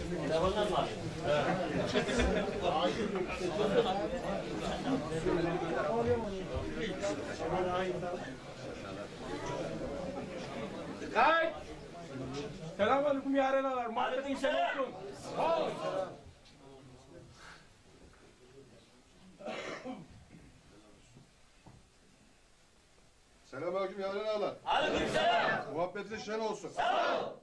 Telefonlar mı abi? Kayıt! Selamünaleyküm ya arenalar. Muhabbetin sen olsun. Selamünaleyküm ya arenalar. Aleykümselam. Muhabbetin şen olsun. Sağ ol.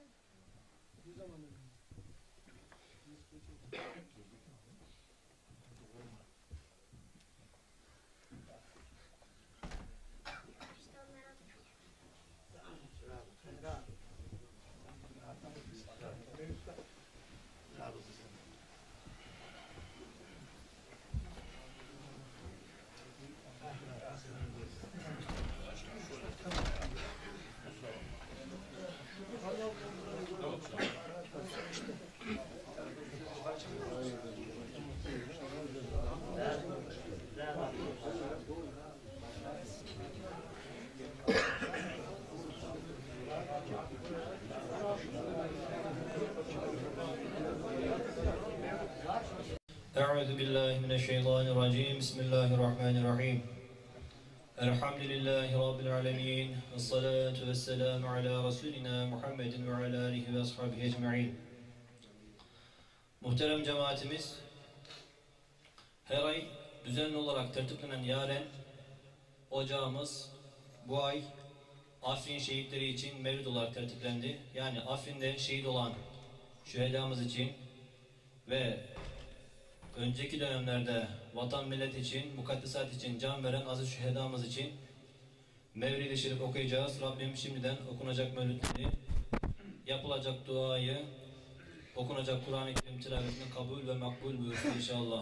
أعوذ بالله من الشيطان الرجيم بسم الله الرحمن الرحيم الحمد لله رب العالمين والصلاة والسلام على رسولنا محمد وعلى آله وأصحابه أجمعين. Muhterem cemaatimiz, her ay düzenli olarak tertiplenen Yaren ocağımız bu ay Afrin şehitleri için mevlid olarak tertiplendi. Yani Afrin'de şehit olan şühedamız için ve önceki dönemlerde vatan millet için, mukaddesat için can veren aziz şühedamız için Mevlid-i Şerif okuyacağız. Rabbim şimdiden okunacak mevlidleri, yapılacak duayı, okunacak Kur'an-ı Kerim tilavetini kabul ve makbul buyursun inşallah.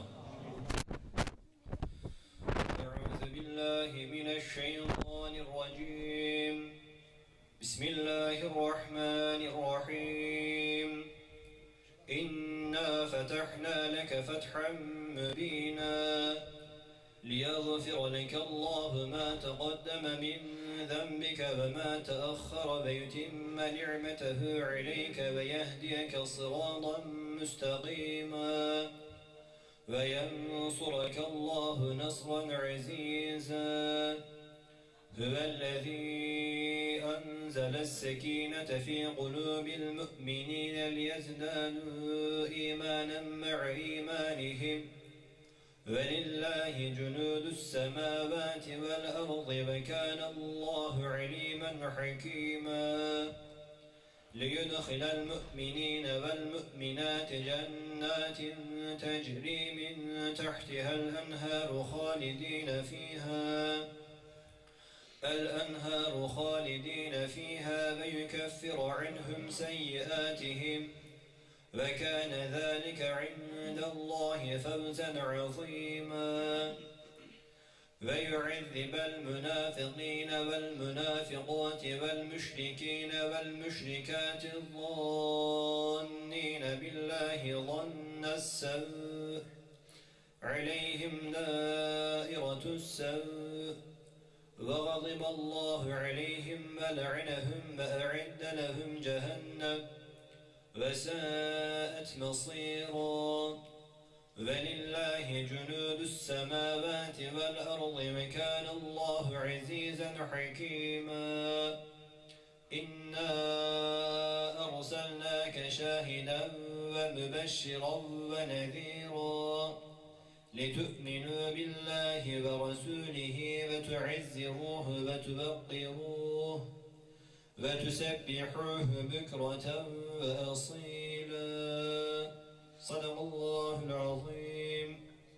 Euzubillahimineşşeytanirracim. Bismillahirrahmanirrahim. إنا فتحنا لك فتحا مبينا ليغفر لك الله ما تقدم من ذنبك وما تأخر ويتم نعمته عليك ويهديك صراطا مستقيما وينصرك الله نصرا عزيزا هو الذي أنزل السكينة في قلوب المؤمنين ليزدادوا إيمانا مع إيمانهم ولله جنود السماوات والأرض وكان الله عليما حكيما ليدخل المؤمنين والمؤمنات جنات تجري من تحتها الأنهار خالدين فيها ويكفر عنهم سيئاتهم وكان ذلك عند الله فوزا عظيما ويعذب المنافقين والمنافقات والمشركين والمشركات الظانين بالله ظن السوء عليهم دائرة السوء وغضب الله عليهم ولعنهم وأعد لهم جهنم وساءت مصيرا ولله جنود السماوات والأرض وكان الله عزيزا حكيما إنا أرسلناك شاهدا ومبشرا ونذيرا لتؤمنوا بالله ورسوله وتعزروه وتوقروه وتسبحوه بكرة وأصيلا صدق الله العظيم.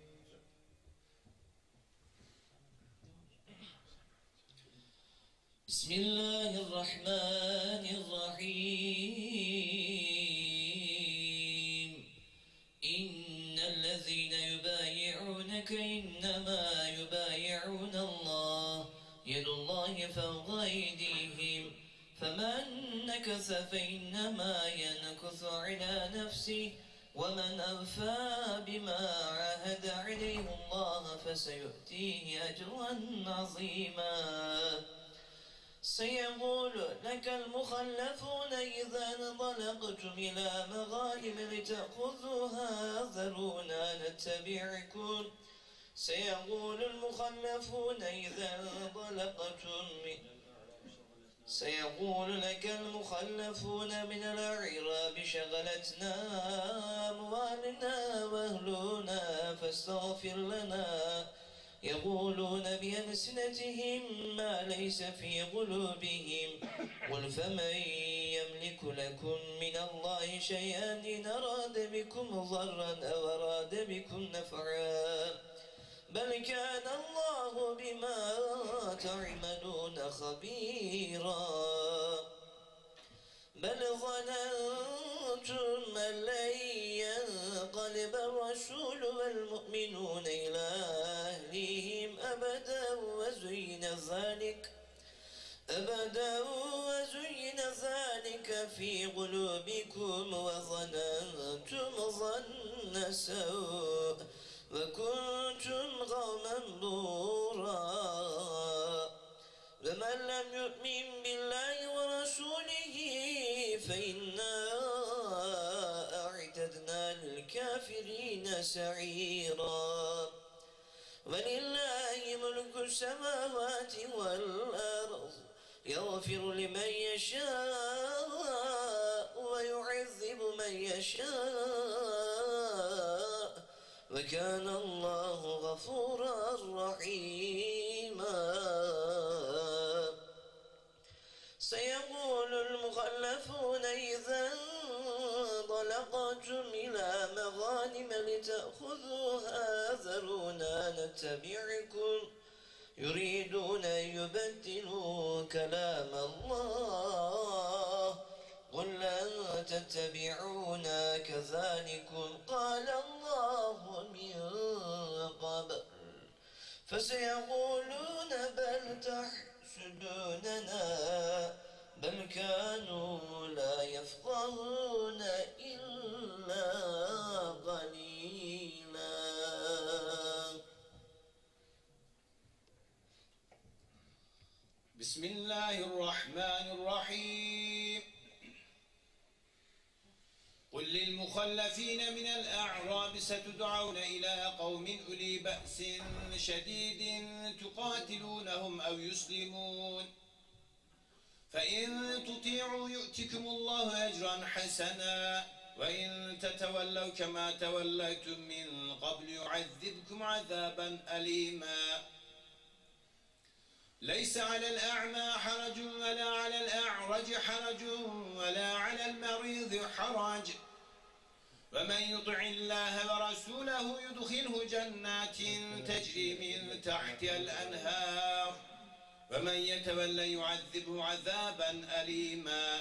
بسم الله الرحمن الرحيم. إن الذين يبايعونك إنما يبايعون الله يد الله فوق أيديهم فمن نكث فإنما ينكث على نفسه ومن أوفى بما عاهد عليه الله فسيؤتيه أجرا عظيما. سيقول لك المخلفون إذا انطلقتم إلى مغانم لتأخذوها ذرونا نتبعكم. سيقول المخلفون إذا انطلقتم سيقول لك المخلفون من الأعراب شغلتنا أموالنا وأهلنا فاستغفر لنا. يقولون بألسنتهم ما ليس في قلوبهم. قل فمن يملك لكم من الله شيئا إن أراد بكم ضرا أو أراد بكم نفعا بل كان الله بما تعملون خبيرا. بل ظننتم أن لن ينقلب الرسول والمؤمنون إلى أهليهم أبدا وزين ذلك في قلوبكم وظننتم ظن سوء وكنتم قوما بورا. ومن لم يؤمن بالله ورسوله فإنا أعتدنا للكافرين سعيرا. ولله ملك السماوات والأرض يغفر لمن يشاء ويعذب من يشاء وكان الله غفورا رحيما. سيقول المخلفون إذا انطلقتم إلى مغانم لتأخذوها ذرونا نتبعكم. يريدون أن يبدلوا كلام الله قل لن تتبعونا كذلكم قال الله من قبل. فسيقولون بل تحسدوننا بل كانوا لا يفقهون إلا قليلا. بسم الله الرحمن الرحيم. قل للمخلفين من الأعراب ستدعون إلى قوم أولي بأس شديد تقاتلونهم أو يسلمون فإن تطيعوا يؤتكم الله أجرا حسنا وإن تتولوا كما توليتم من قبل يعذبكم عذابا أليما. ليس على الأعمى حرج ولا على الأعرج حرج ولا على المريض حرج ومن يطع الله ورسوله يدخله جنات تجري من تحتها الأنهار ومن يتولى يعذبه عذابا أليما.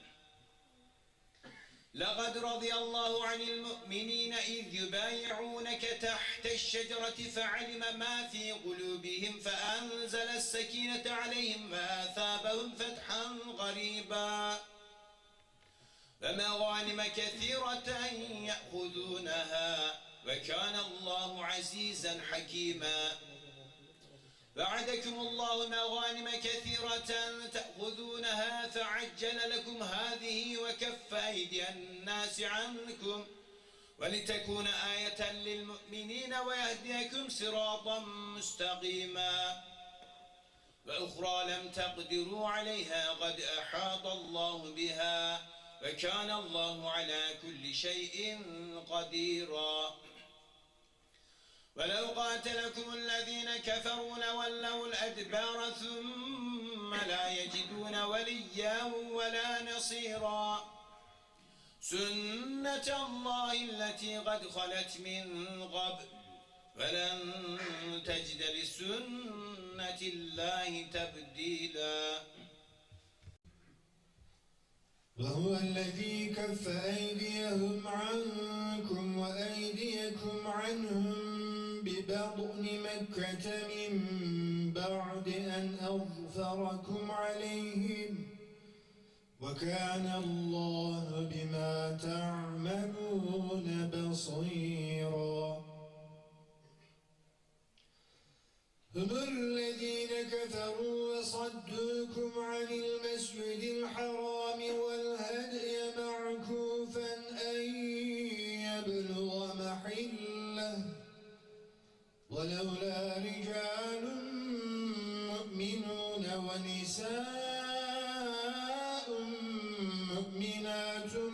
لقد رضي الله عن المؤمنين إذ يبايعونك تحت الشجرة فعلم ما في قلوبهم فأنزل السكينة عليهم وأثابهم فتحا قريبا ومغانم كثيرة يأخذونها وكان الله عزيزا حكيما. وعدكم الله مغانم كثيرة تأخذونها فعجل لكم هذه وكف أيدي الناس عنكم ولتكون آية للمؤمنين ويهديكم صراطا مستقيما. وأخرى لم تقدروا عليها قد أحاط الله بها وكان الله على كل شيء قديرا. ولو قاتلكم الذين كفروا لولوا الأدبار ثم لا يجدون وليا ولا نصيرا. سنة الله التي قد خلت من قبل ولن تجد لسنة الله تبديلا. وهو الذي كف أيديهم عنكم وأيديكم عنهم ببطن مكة من بعد أن أظفركم عليهم وكان الله بما تعملون بصيرا. هم الذين كفروا وصدوكم عن المسجد الحرام والهدي معكوفا أن يبلغ محله ولولا رجال مؤمنون ونساء مؤمنات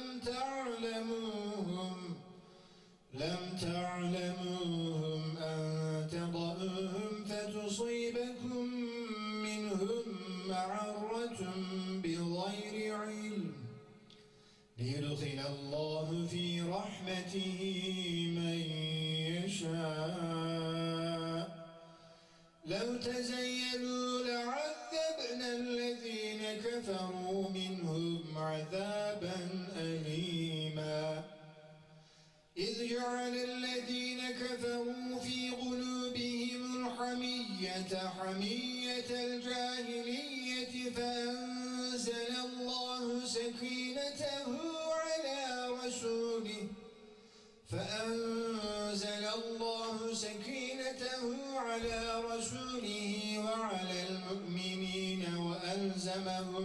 لم تعلموهم أن تضعوهم فتصيبكم منهم معرة بغير علم ليدخل الله في رحمته من يشاء لو تزيلوا لعذبنا الذين كفروا منهم عذابا أليما إذ جعل الذين كفروا في قلوبهم الحمية حمية الجاهلية فأنزل الله سكينته على رسوله وعلى المؤمنين وألزمهم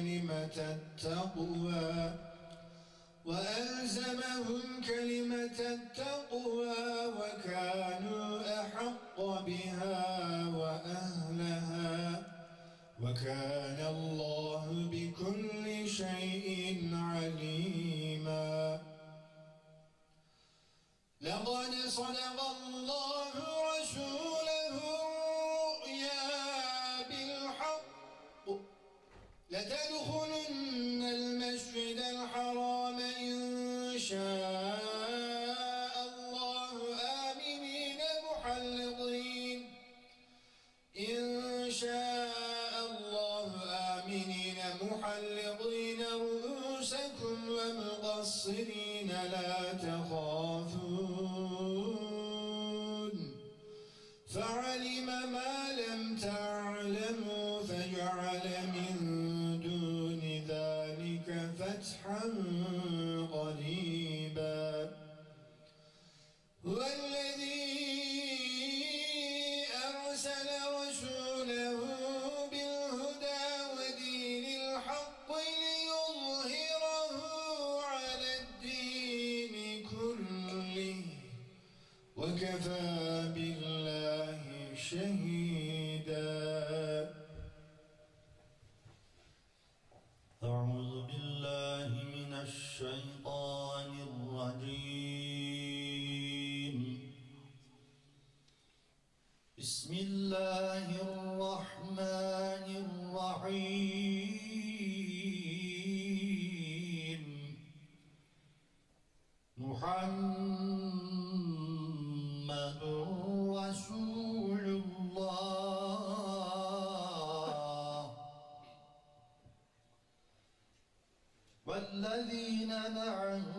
كلمة التقوى وكانوا أحق بها وأهلها وكان الله بكل شيء عليما لقد صدق الله رسوله الرؤيا بالحق لتدخلن المسجد الحرام إن شاء الله آمنين محلقين رؤوسكم ومقصرين لا تخافون فعلم ما لم تعلموا فجعل من دون ذلك فتحا قريبا هو الذي أرسل رسوله بالهدى ودين الحق ليظهره على الدين كله وكفى بالله شهيدا أعوذ بالله من الشيطان الرجيم بسم الله الرحمن الرحيم محمد رسول الله والذين معه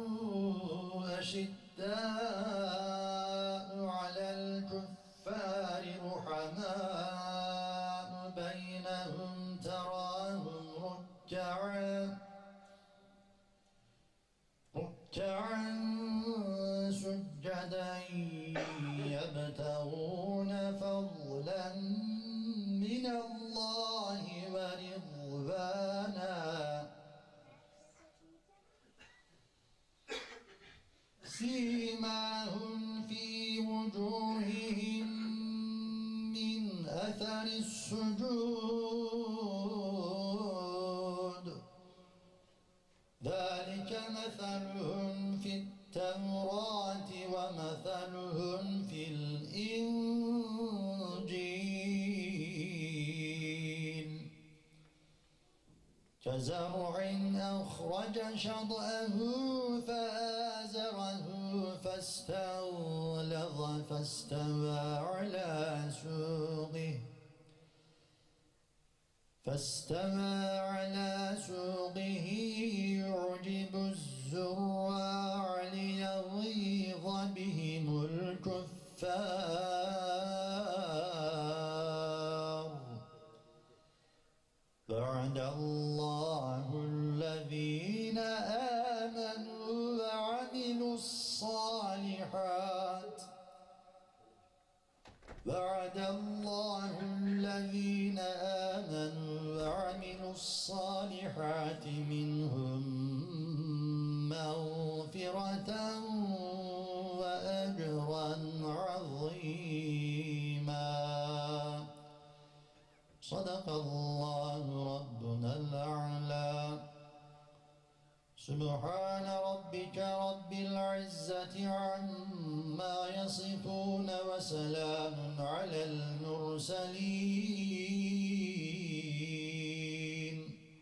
أشداء على الكفار رحماء بينهم تراهم ركعا سجدا يبتغون فضلا من الله ورضوانا سيماهم في وجوههم من أثر السجود ذلك مثلهم في التوراة ومثلهم في الإنجيل كزرع أخرج شطأه فآزره فاستغلظ فاستوى على سوقه يعجب الزراع ليغيظ بهم الكفار وعد الله الذين آمنوا وعملوا الصالحات وعد الله الذين آمنوا وعملوا الصالحات منهم مغفرة وأجرا عظيما. صدق الله ربنا الأعلى. سبحان ربك رب العزة عما يصفون وسلام على المرسلين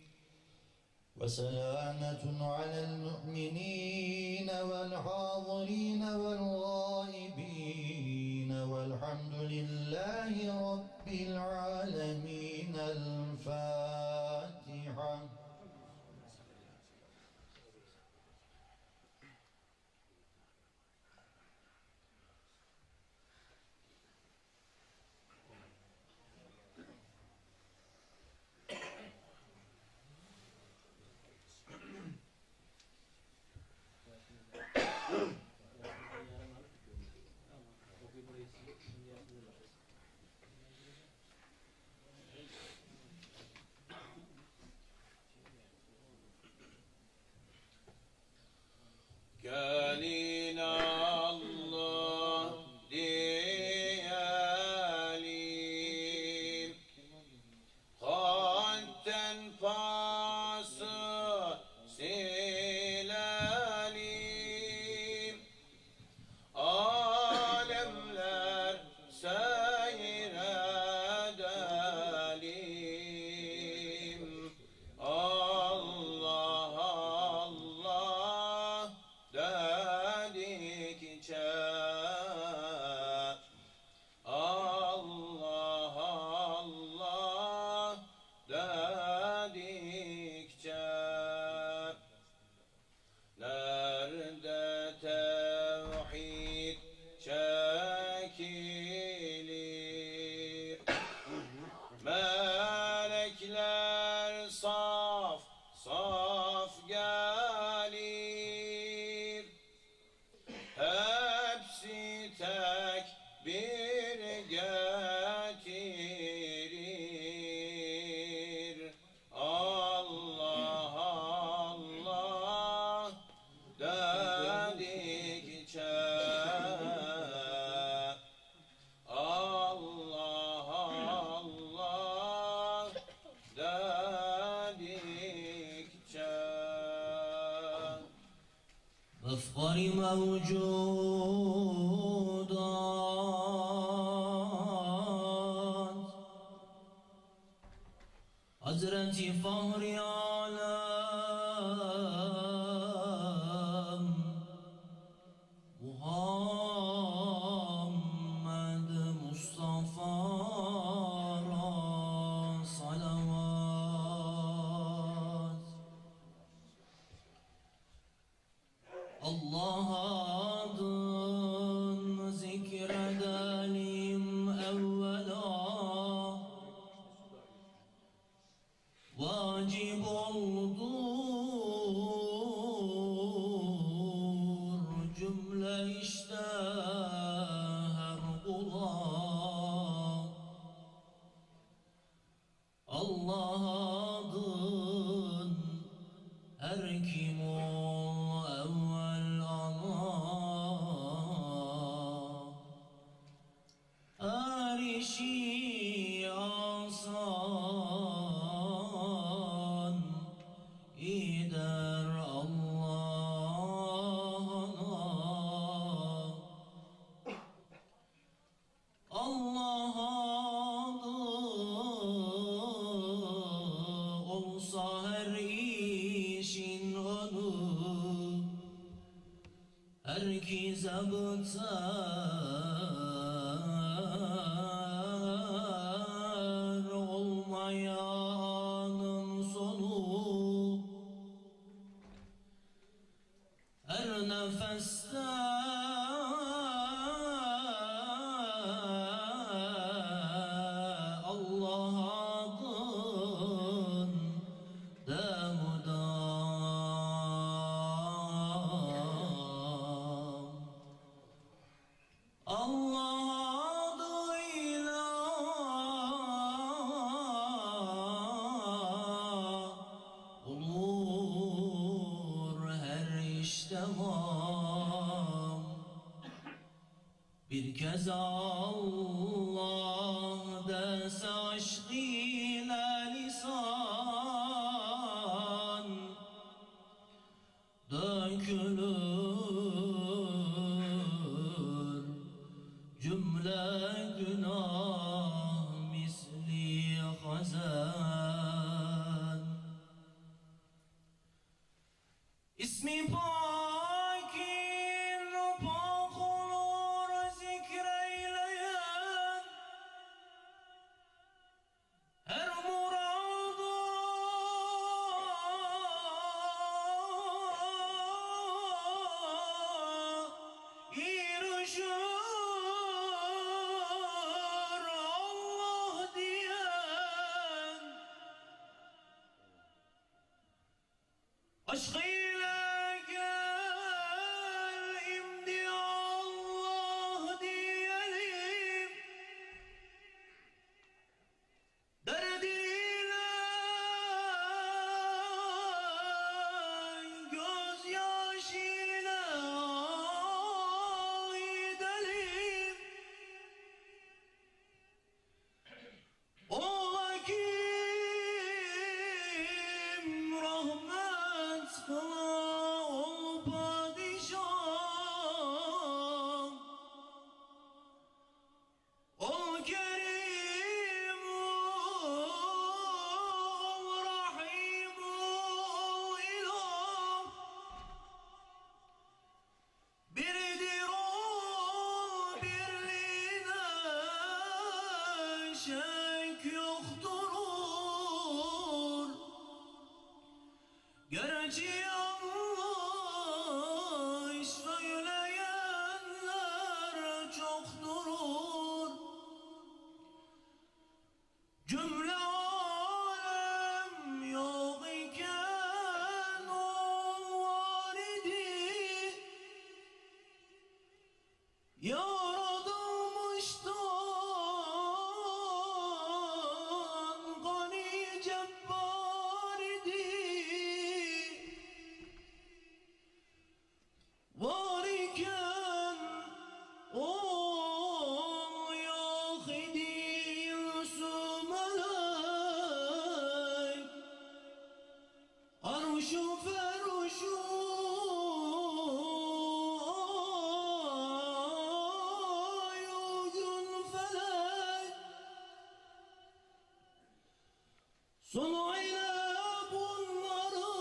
وسلامة على المؤمنين والحاضرين والغائبين والحمد لله رب العالمين. الفاتحة. Gelin Allah diyelim, kalpten pası silelim, alemler seyredelim. Allah Allah dedikçe, Allah Allah dedikçe, nerede tevhid çekilir, melekler saf saf gelir, hepsi tekbir getirir. Allah Allah dedikçe, Allah Allah dedikçe, أفقر موجودات Hazreti Fahri Alem Muhammed Mustafa'ra salavat. Allah adını zikredelim evvela, vacip oldur cümle işte her kula. Allah adın her kim ol evvel ana, her işi asan gider Allah'ına. Allah adı olsa her işin önü, herkese biter olmayanın sonu. Her nefeste Allah adın demudam. Allah adı Bir kez Allah dese aşk ile lisan dökülür cümle günah misli hazan. İsmi pakin pak olur zikreyleyen, her murada erişir Allah diyen, aşkıyla gel imdi Allah diyelim, derdiyle gözyaşıyla gidelim. Ola kim rahmet kıla ol padişah, ol kerim ol rahim ol ilah, biridir ol birliğine şek yoktur. Gerçi yanlış söyleyenler çoktur. Cümle alem yok iken o var idi, yaratılmıştan gani cebbar idi. Var iken ol yok idi, yüzü melek arşu feruşu gün felek, sonuyla bunları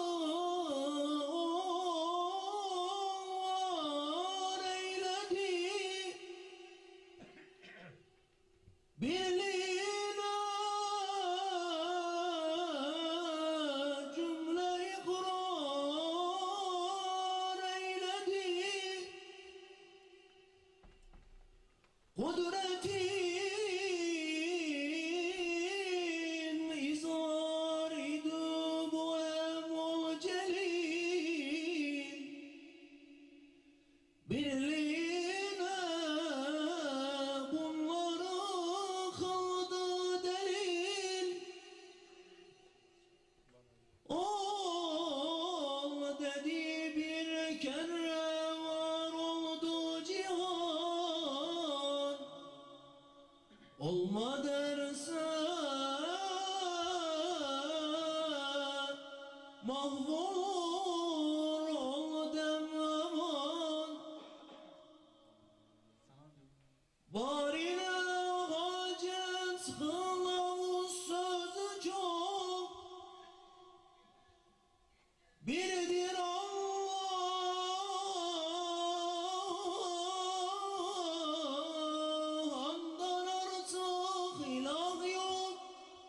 var eyledi, birliğine cümle ikrar eyledi. Kudretin izhar idi bu emol celil, birliğine bunları kıldı delil. Ol dedi bir kere var oldu cihan, olma derse mahvolur ol demem. Barine hacet kılavuz sözü çok, biridir Allah, ondan artık ilah yok.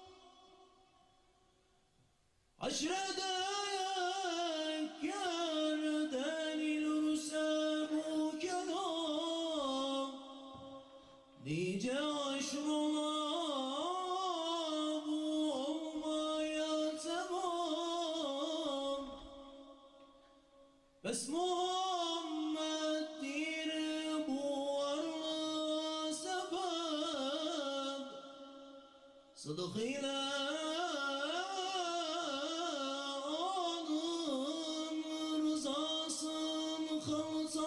Aşrede ekkerden ilurse bu kelam, nice aşrola bu olmaya tamam. Bes Muhammed'dir bu varlığa sebep, sıdık ile onun rızasını kılsa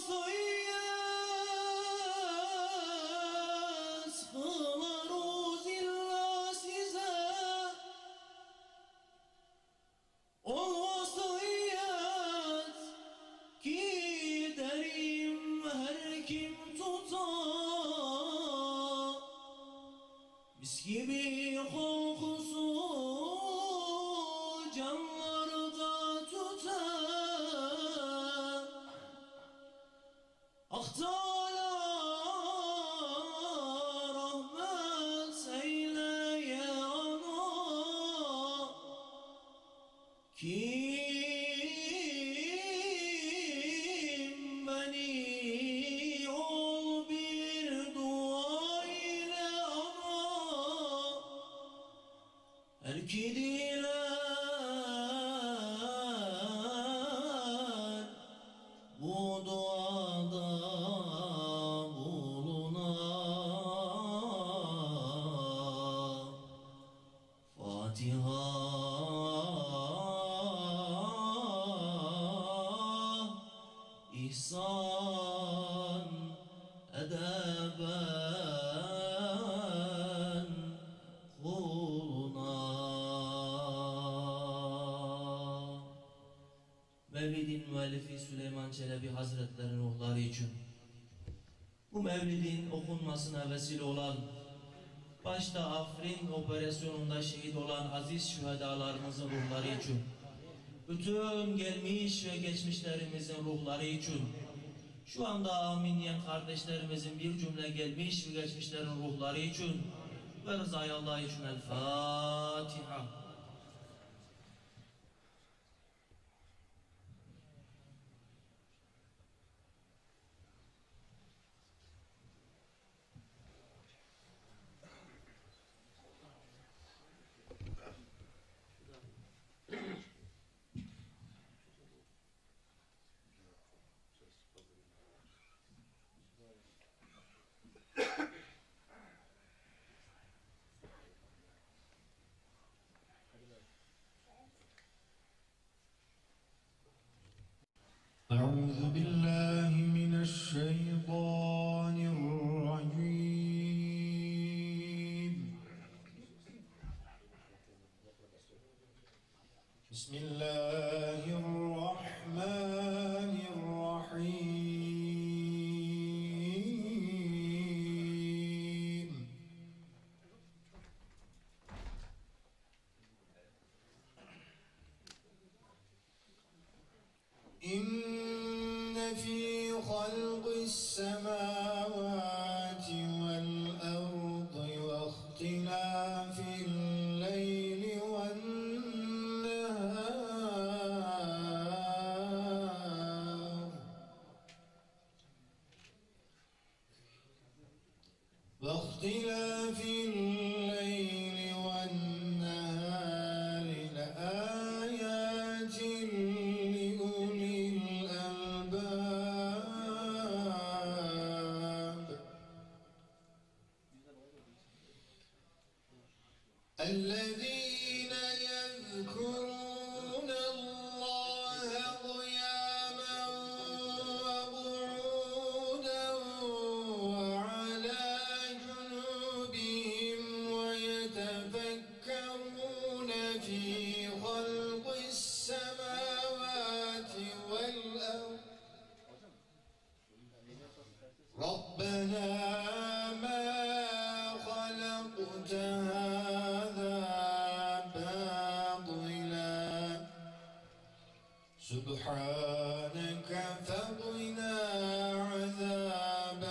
vasiyet kılarız illa size. O vasiyet ki derim her kim tutar, mis gibi kokusu canlarda tutar. Ah Teala rahmet eyleye ana, kim beni ol bir dua ile ana, her ki diler bu duada bulunar. Fatiha ihsan edeben kuluna. Mevlidin müellifi Süleyman Çelebi Hazretleri'nin ruhları için, bu mevlidin okunmasına vesile olan, başta Afrin operasyonunda şehit olan aziz şühedalarımızın ruhları için, bütün gelmiş ve geçmişlerimizin ruhları için, şu anda amin diyen kardeşlerimizin bir cümle gelmiş ve geçmişlerin ruhları için ve rızayı Allah için El Fatiha. أعوذ بالله من الشيطان الرجيم. بسم الله الرحمن الرحيم. إن في خلق السماوات والأرض واختلاف الليل والنهار واختلاف الليل والنهار لآيات لأولي الألباب الذين يذكرون الله قياما وقعودا وعلى جنوبهم ويتفكرون في خلق السماوات والأرض ربنا ما خلقت هذا باطلا سبحانك فقنا عذاب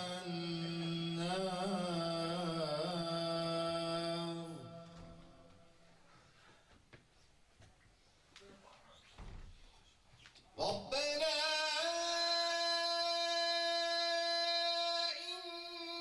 النار. ربنا إنك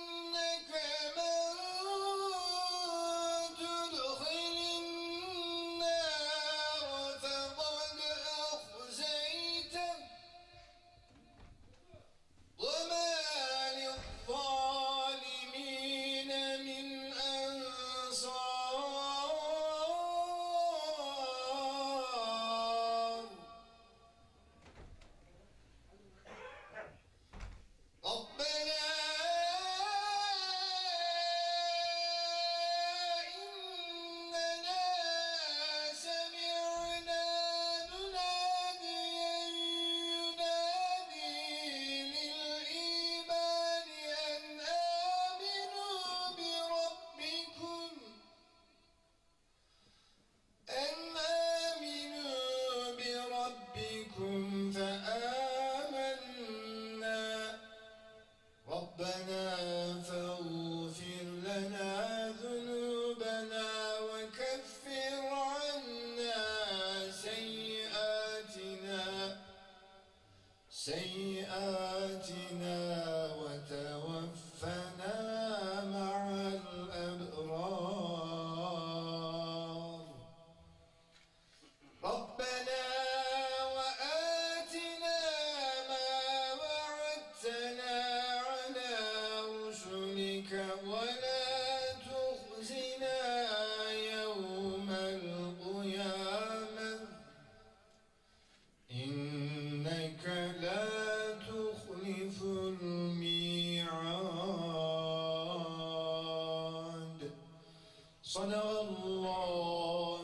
صدق الله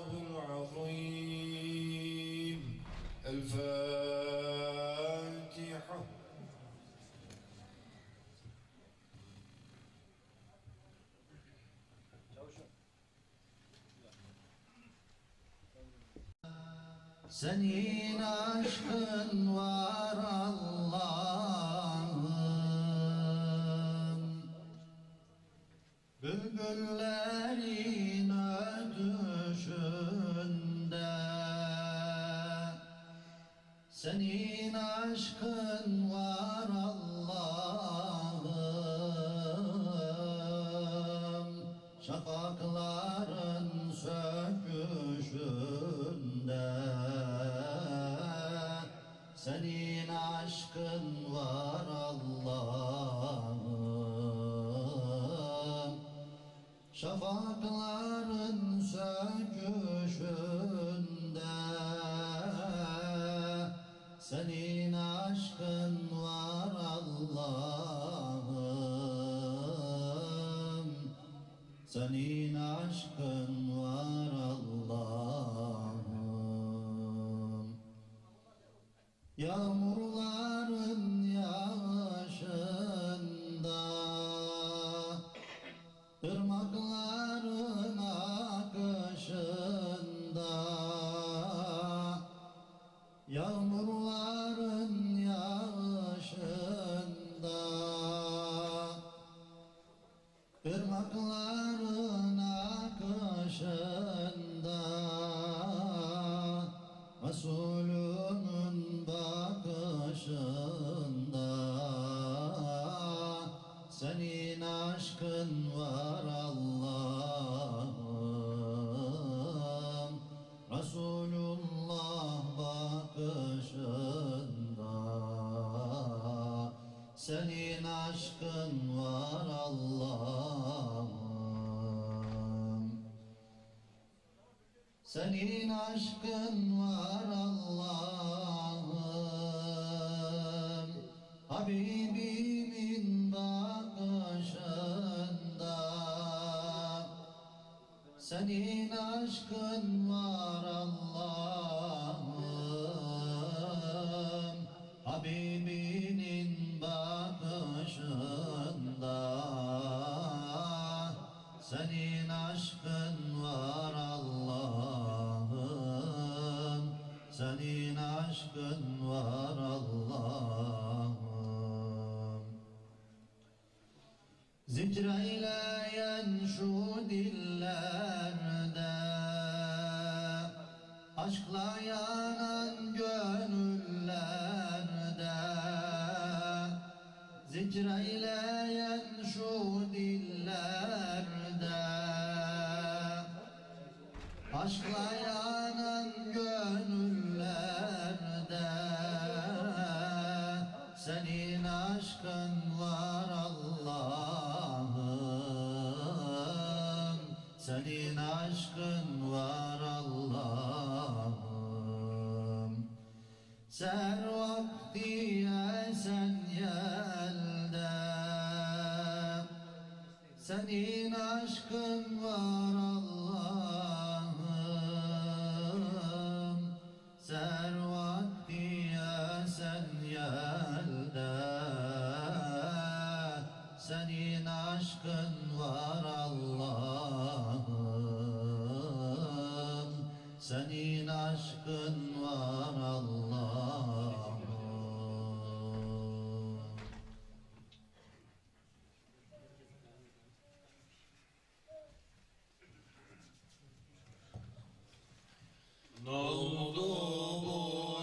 العظيم. الفاتحة. Senin aşkın var Allah'ım, bülbüllerin ötüşünde. Senin aşkın var Allah'ım, şafakların söküşünde. Senin aşkın var Allah'ım, şafakların söküşünde. Senin aşkın var Allah'ım, senin aşkın var Allah'ım. Yağmurların yağışında, ırmakların akışında. Yağmurların yağışında, ırmakların akışında. Resulünün bakışında senin aşkın var Allah'ım. Resulullah bakışında senin aşkın var Allah'ım. Senin aşkın var Allah'ım, Habibimin bakışında. Senin aşkın var Allah'ım, Habibinin bakışında. Senin aşkın var Allah'ım, senin aşkın var Allah'ım. Zikreyleyen şu dillerde, aşkla yanan gönüllerde. Zikreyleyen şu dillerde, aşkla yanan gönüllerde. Senin aşkın var Allah'ım, senin aşkın var Allah'ım. Ser vakti esen yelde, senin aşkın var Allah'ım. Ser vakti esen yelde, senin aşkın var Allah'ım. Senin aşkın var Allah'ım. Ne oldu bu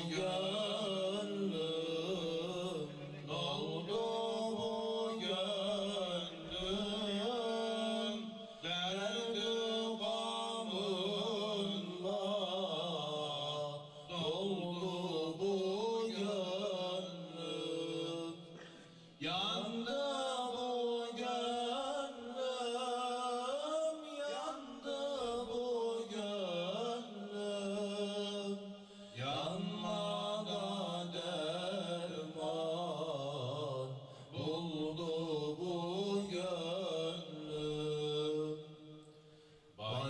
gönlüm, ne oldu bu gönlüm, derdi gamınla doldu bu gönlüm, yandı bu gönlüm, yandı bu gönlüm, yanmada derman buldu bu gönlüm.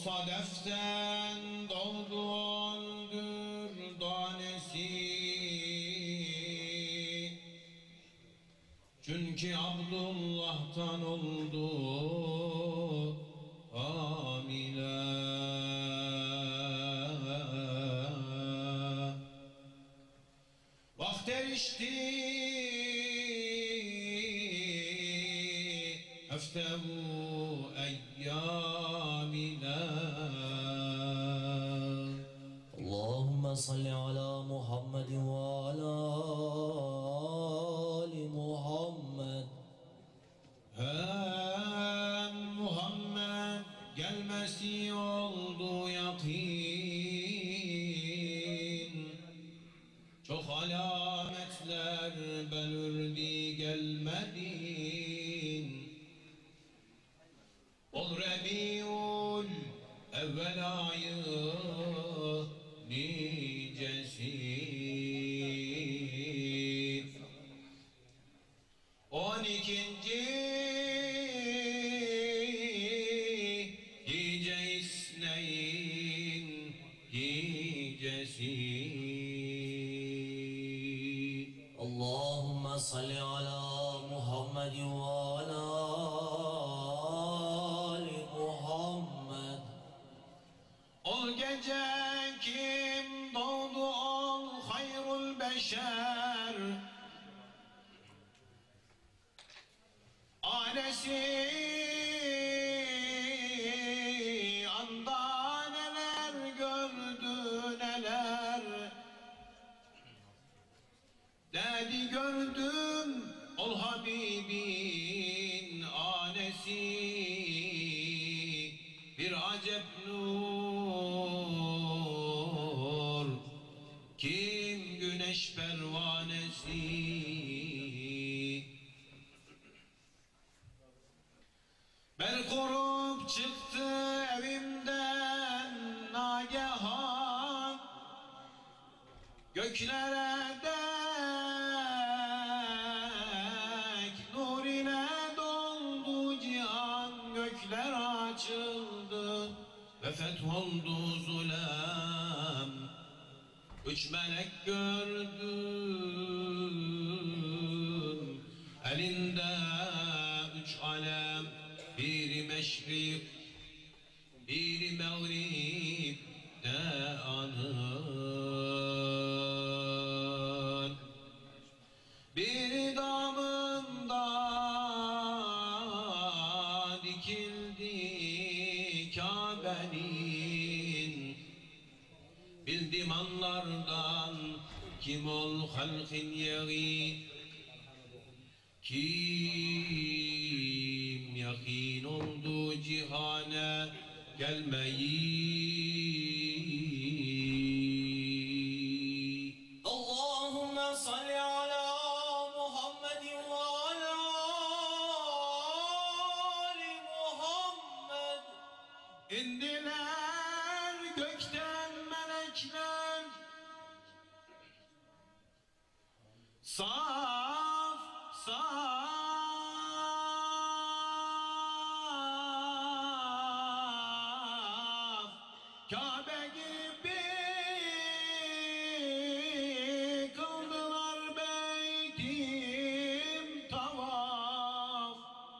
sadeften doldur danesi. Çünkü Abdullah'tan oldu hamile. Vakt erişti eftevu eyyamina. Allahümme salli ala Muhammed ve ala Ali Muhammed. Hem Muhammed gelmesi oldu yakin. Çok alametler belirdi gelmedin. Ol Rebiul evvel ayı nicesi. 12. Gece İsneyn gecesi. Allahümme salli ala Muhammed ve ala Ali Muhammed. O gece kim doğdu ol hayrul beşer. Ailesi anda neler gördü neler. Dedi gördüm ol Habibin anesi. Bir acep nur kim güneş pervanesi. Bel kurup çıktı evimden nagehan. Göklere dek nur ile doldu cihan. Gökler açıldı ve fetholdu zulem. 3 melek gördüm elinde 3 alem. Biri meşrik, biri mağrib de anın. Biri damında dikildi Kabe'nin. Bildim anlardan kim ol halkin yeri. Kim yakin oldu cihane gelmeyi. Allahümme salli ala Muhammed ve ala Ali Muhammed. İndiler gökten melekler. Saf saf Kabe gibi kıldılar beytim tavaf.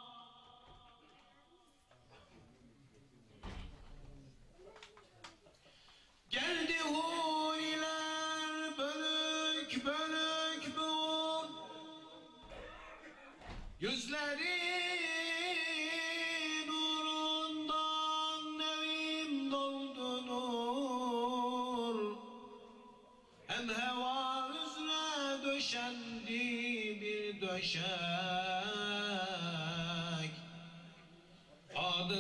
Geldi huriler bölük bölük bu. Yüzleri nurundan evim doldu nur. Hem heva üzere döşendi bir döşek. Adı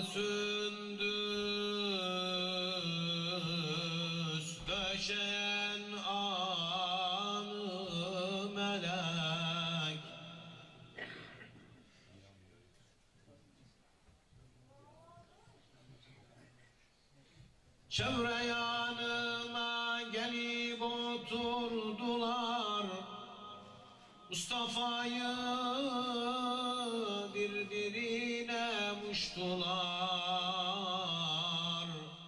Sündüs döşen anı melek. Çevre yanıma gelip oturdular. Mustafa'yı birbirine muştular.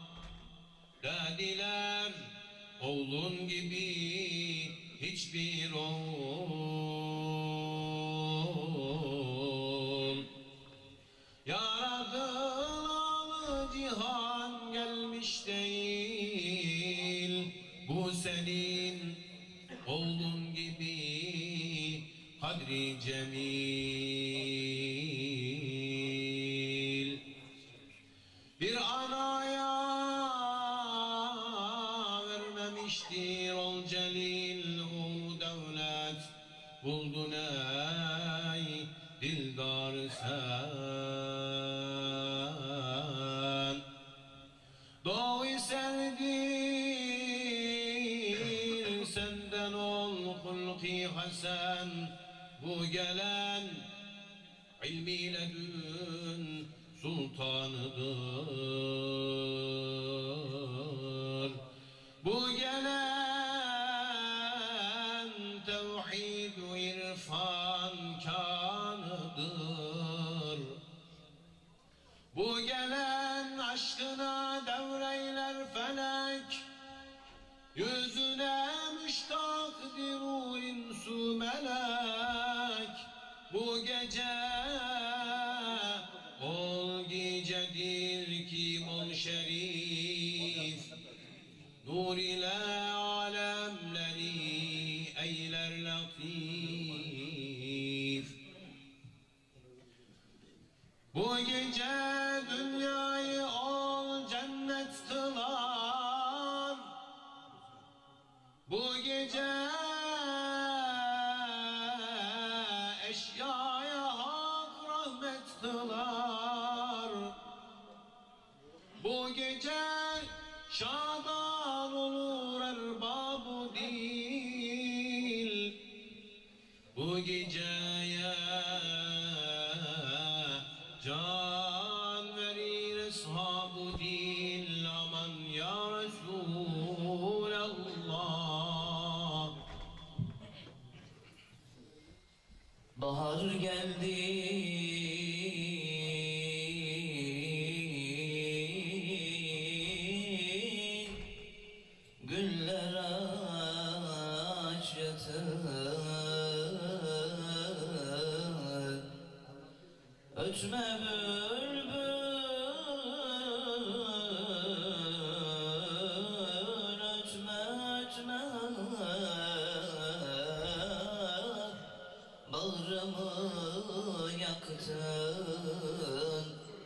kadri cemil. Bir anaya vermemiştir ol celil, o devlet buldun ey dildar sen. Doğu serdir senden ol hulki hasen, bu gelen ilmiyle dün sultanıdır. Bu gelen tevhid-u irfan kanıdır. Bu gelen aşkına devreyler felek, yüzüne müştakdir insu melek. Bu gece ol gecedir ki ol şerif, nur ile alemleri eyler latif. Bu gece dünyayı ol cennet kılar, bu gece eşyaya hak rahmet kılar. Bu gece şadan olur erbab-ı dil, bu geceye can verir ashab-ı dil. Aman ya Resulallah. Bahar geldi, güller açtı, ötme bülbül, ötme ötme, bağrımı yaktın.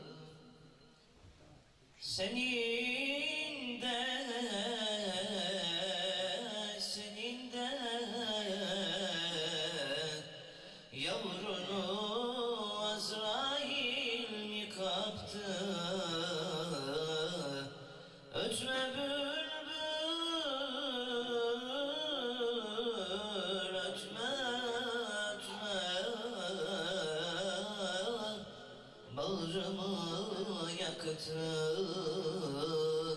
Senin de yavrunu Azrail mi kaptı? Ötme bülbül, ötme ötme, bağrımı yaktın.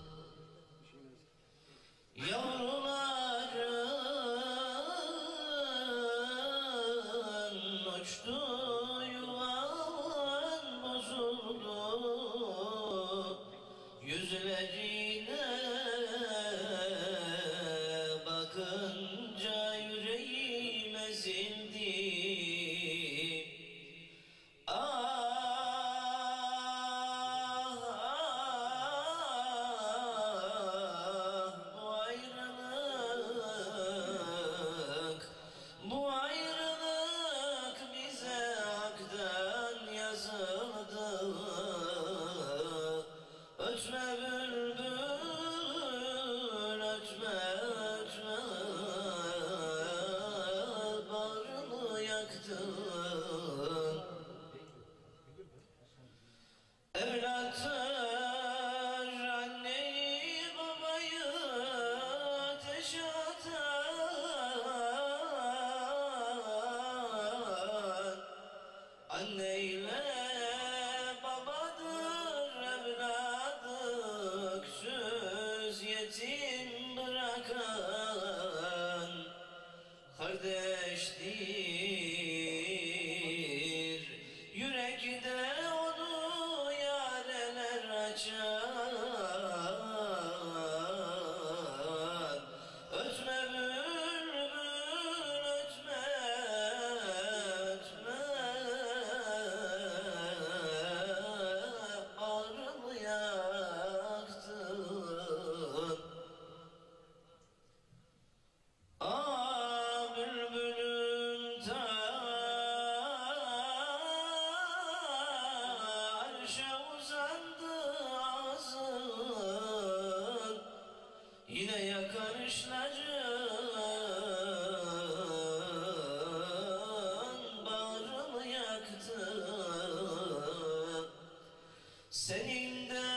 Yavruların uçtu, yuvan bozuldu, yüzlerine bakınca yüreğim ezildi. Bu ayrılık bize hak'tan yazıldı. Ötme bülbül, ötme ötme, bağrımı yaktın. Evlatlar anneyi babayı ateşe atar. Anneyle babadır evladı öksüz yetim bırakan. Kardeştir yürekte onu yareler açar. Ötme bülbül, ötme ötme, bağrımı yaktın. Bülbül senin de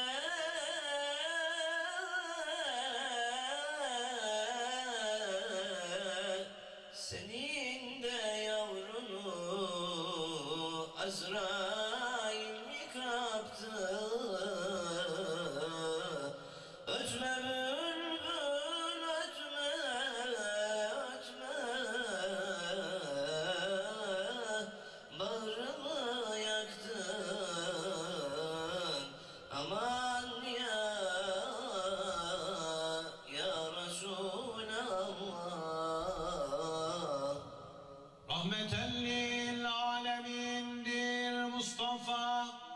yavrunu Azrail mi kaptı? Ötme bülbül ötme, ötme, bağrımı yaktın. Aman ya Resulallah. Rahmeten lil alemindir Mustafa,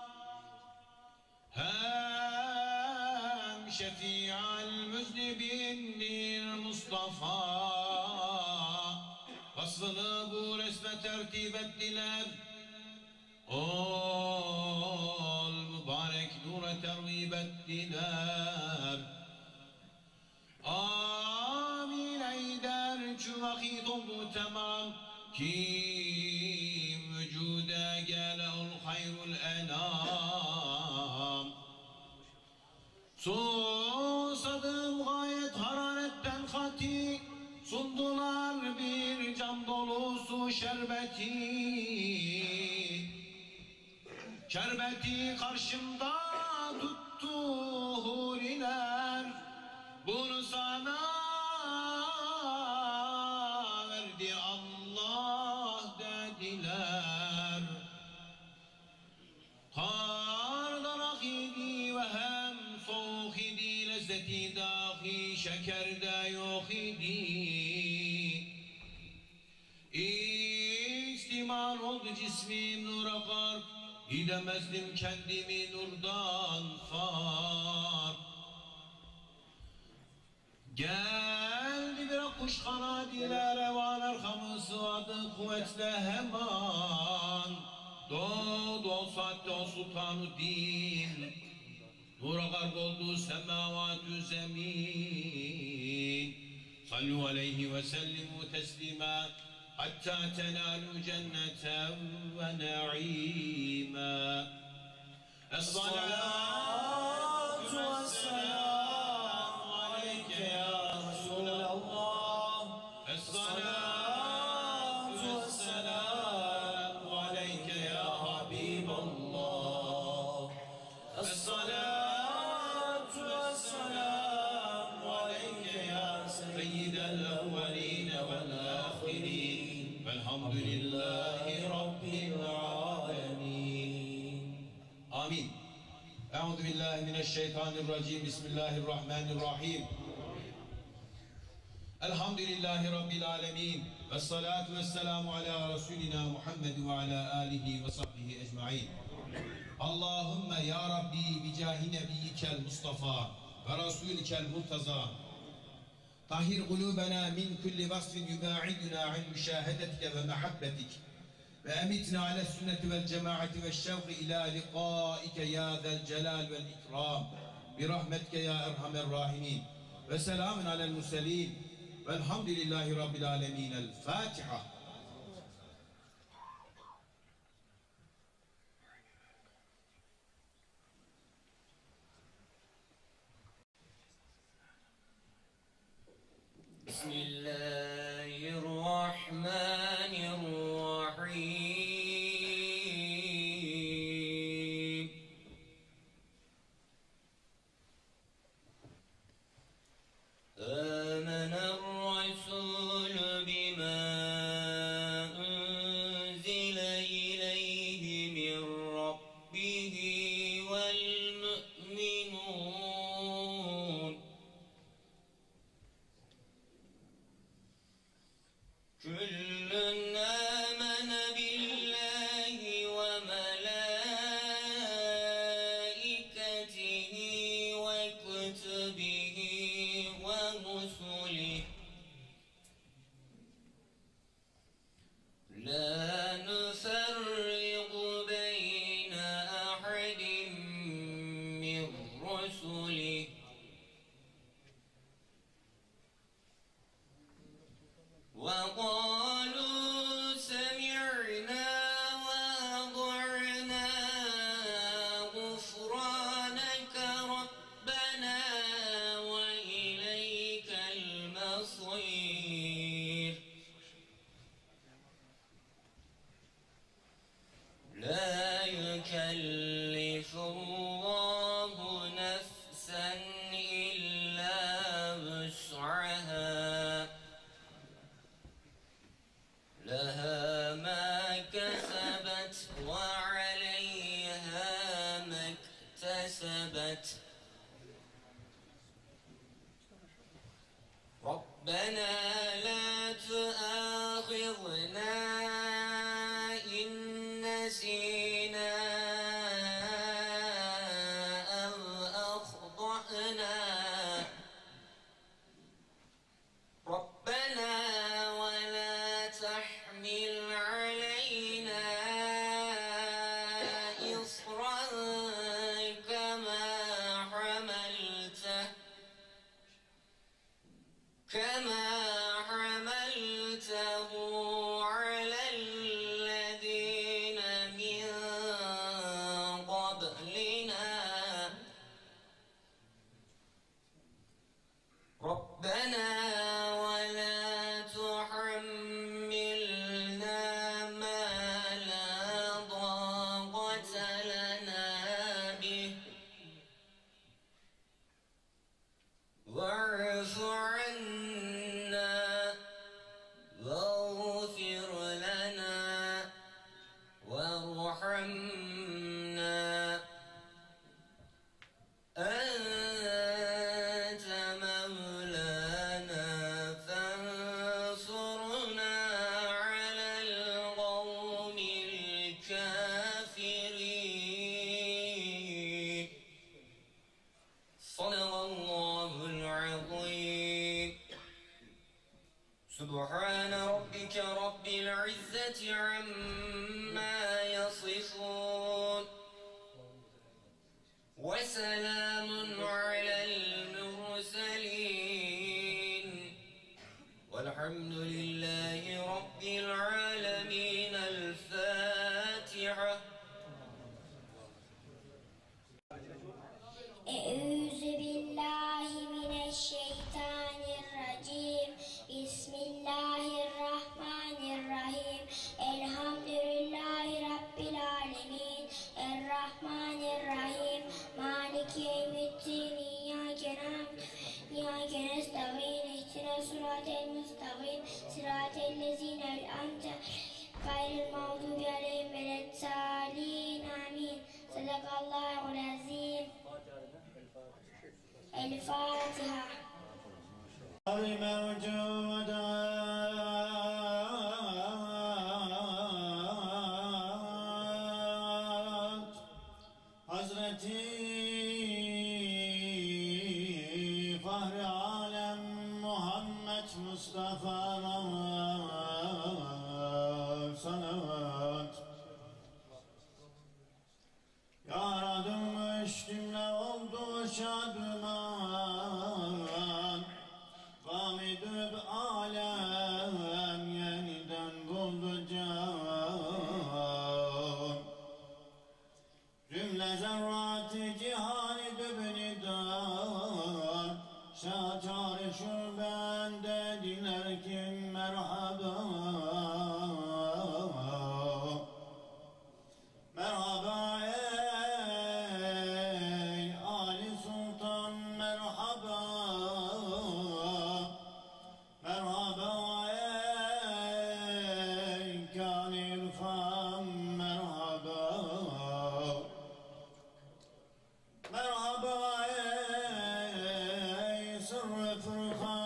hem şefi'al müznibindir Mustafa. Vasfını bu resme tertip ettiler, ol mübarek nura tergib ettiler. Amin eyder şu vakit oldu tamam ki vücuda gele ol hayrul enam. Susadım gayet hararetten hati, sundular bir cam dolusu şerbeti. Şerbeti karşımda tuttu huriler, bunu sana verdi Allah dediler. Kar darak idi ve hem soğuk idi, lezzeti dahi şekerde yok idi. İstimal oldu cismim nura gark, gidemezdim kendimi nurdan fark. Geldi bir kuş kanadiyle revan arkamı sıvadı kuvvetle hemen. Doğdu o saatte o sultan-ı din, nura gark oldu semavat-ü zemin. Sallu aleyhi ve sellimu teslima hatta tenalu cenneten ve naima. Es-salatu ve-selamu aleyke ya Resulallah. Es-salatu ve-selamu aleyke ya Habiballah. Es-salatu ve-selamu aleyke ya seyyidel evveline vel ahirin. Velhamdülillahi Rabbil alemin. Amin. Euzu billahi mineşşeytanirracim. Bismillahirrahmanirrahim. Elhamdülillahi Rabbil alemin. Vessalatu vesselamu ala Resulina Muhammed ve ala alihi ve sahbihi ecmain. Allahümme ya Rabbi bicahi nebiyyikel Mustafa ve Rasulikel Murtaza, tahhir kulubena min kulli vasfin yubaiduna an müşahedetike ve mehabbetik ve emitna ala sünneti vel cemaati ve şevki ila liqaike ya zel celal vel ikram bi rahmetike ya erhamer rahimin ve selamun alel murselin velhamdülillahi rabbil alemin. El Fatiha. Bismillahirrahmanirrahim. Âmener-rasûlü bimâ unzile ileyhi min rabbihi vel mü'minûn. يكلف الله نفسا إلا وسعها لها ما كسبت وعليها ما اكتسبت ربنا لا تؤاخذنا إن نسينا أو أخطأنا ربنا ولا تحمل علينا إصرا كما حملته على الذين من قبلنا ربنا ولا تحملنا ما لا طاقة لنا به واعف عنا واغفر لنا وارحمنا أنت مولانا فانصرنا على القوم الكافرين صدق الله العظيم سبحان ربك رب العزة عما يصفون وسلام على المرسلين والحمد لله رب العالمين الفاتحة أعوذ بالله من الشيطان الرجيم بسم الله الرحمن الرحيم الحمد لله رب العالمين الرحمن الرحيم مالك يوم الدين إياك نعبد وإياك نستعين اهدنا الصراط المستقيم صراط الذين أنعمت غير المغضوب عليهم ولا الضالين آمين صدق الله العظيم الفاتحة الموجودات Hazreti Fahri Alem Muhammed Mustafa'na salavat yaradılmış cümle oldu şadıman gam edip alem yeniden buldu can cümle zerrat-ı cihan edip nidar şaçar şu bende diler ki merhaba merhaba ey Ali Sultan merhaba merhaba ey Kânil Fam merhaba merhaba ey Sırrı Fırkan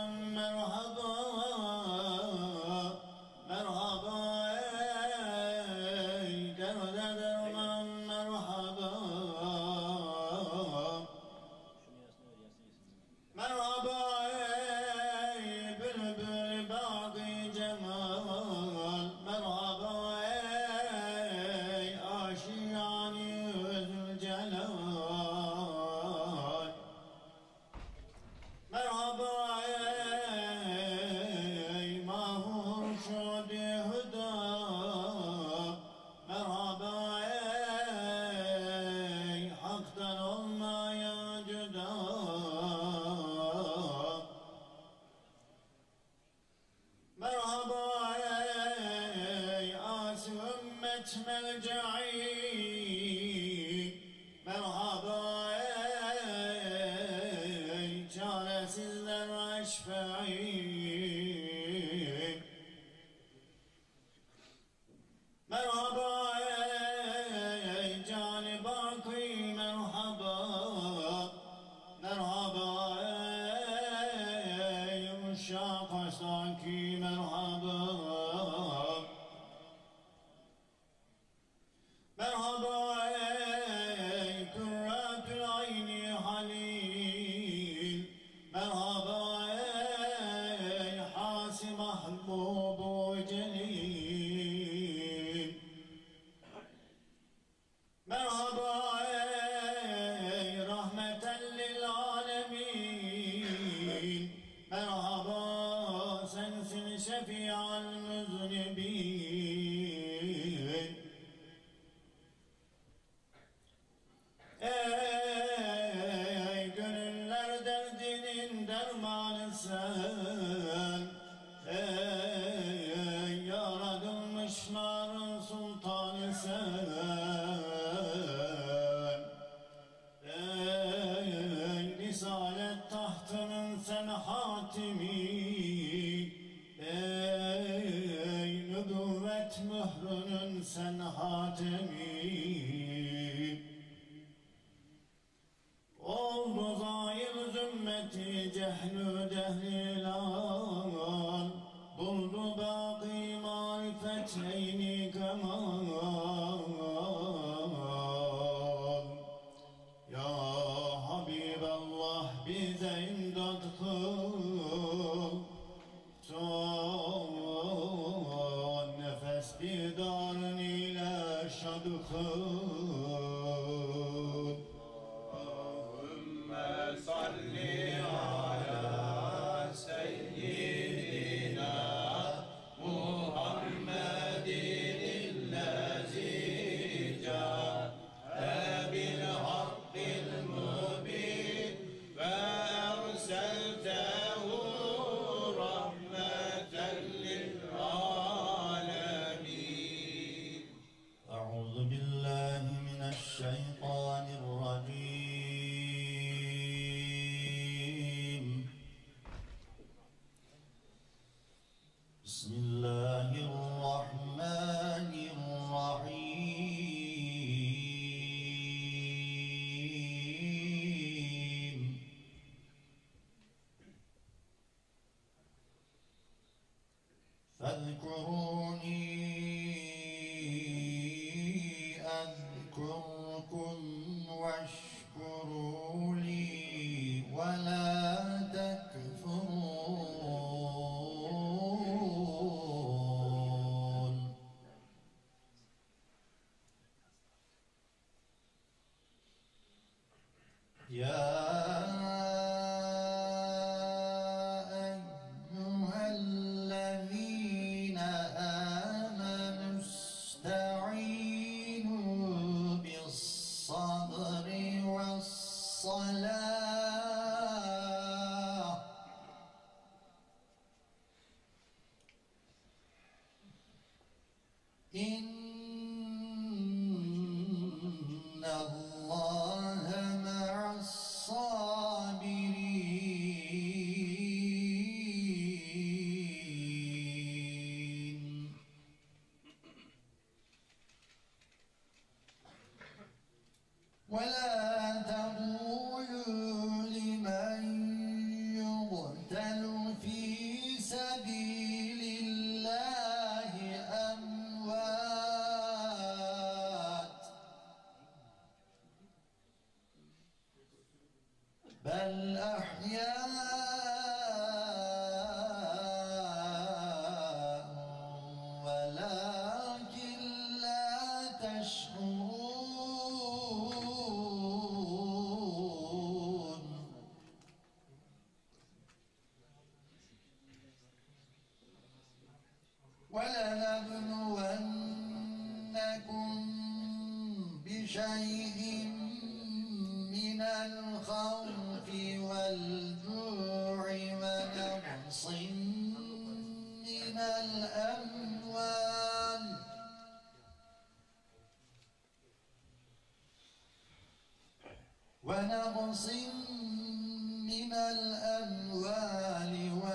ونقص من الأموال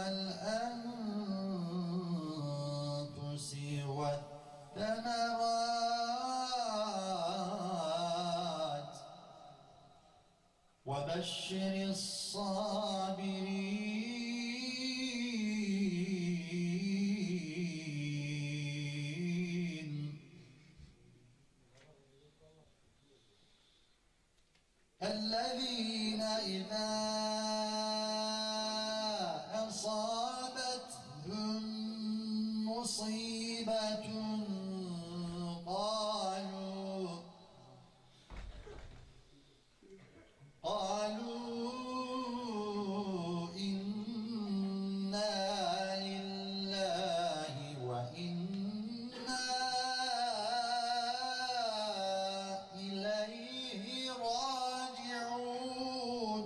والأنفس والثمرات وبشر الصابرين الذين إذا أصابتهم مصيبة قالوا إنا لله وإنا إليه راجعون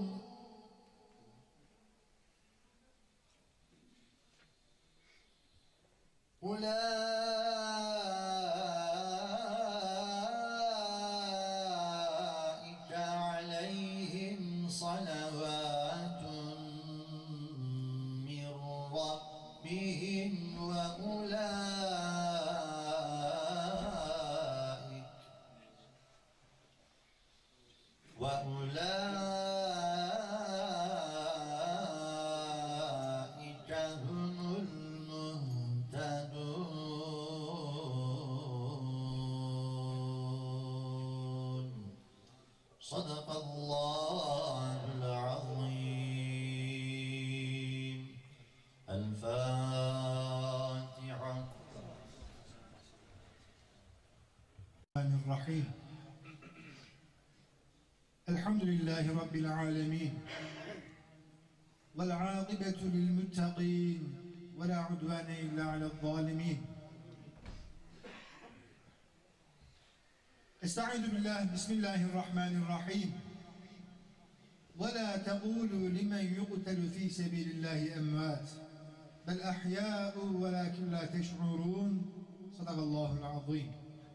أولئك عليهم صلوات من ربهم وأولئك هم المهتدون صدق الله العظيم الفاتحة. الرحيم الحمد لله رب العالمين والعاقبة للمتقين ولا عدوان إلا على الظالمين. استعيذ بالله بسم الله الرحمن الرحيم ولا تقولوا لمن يقتل في سبيل الله أموات بل أحياء ولكن لا تشعرون صدق الله العظيم.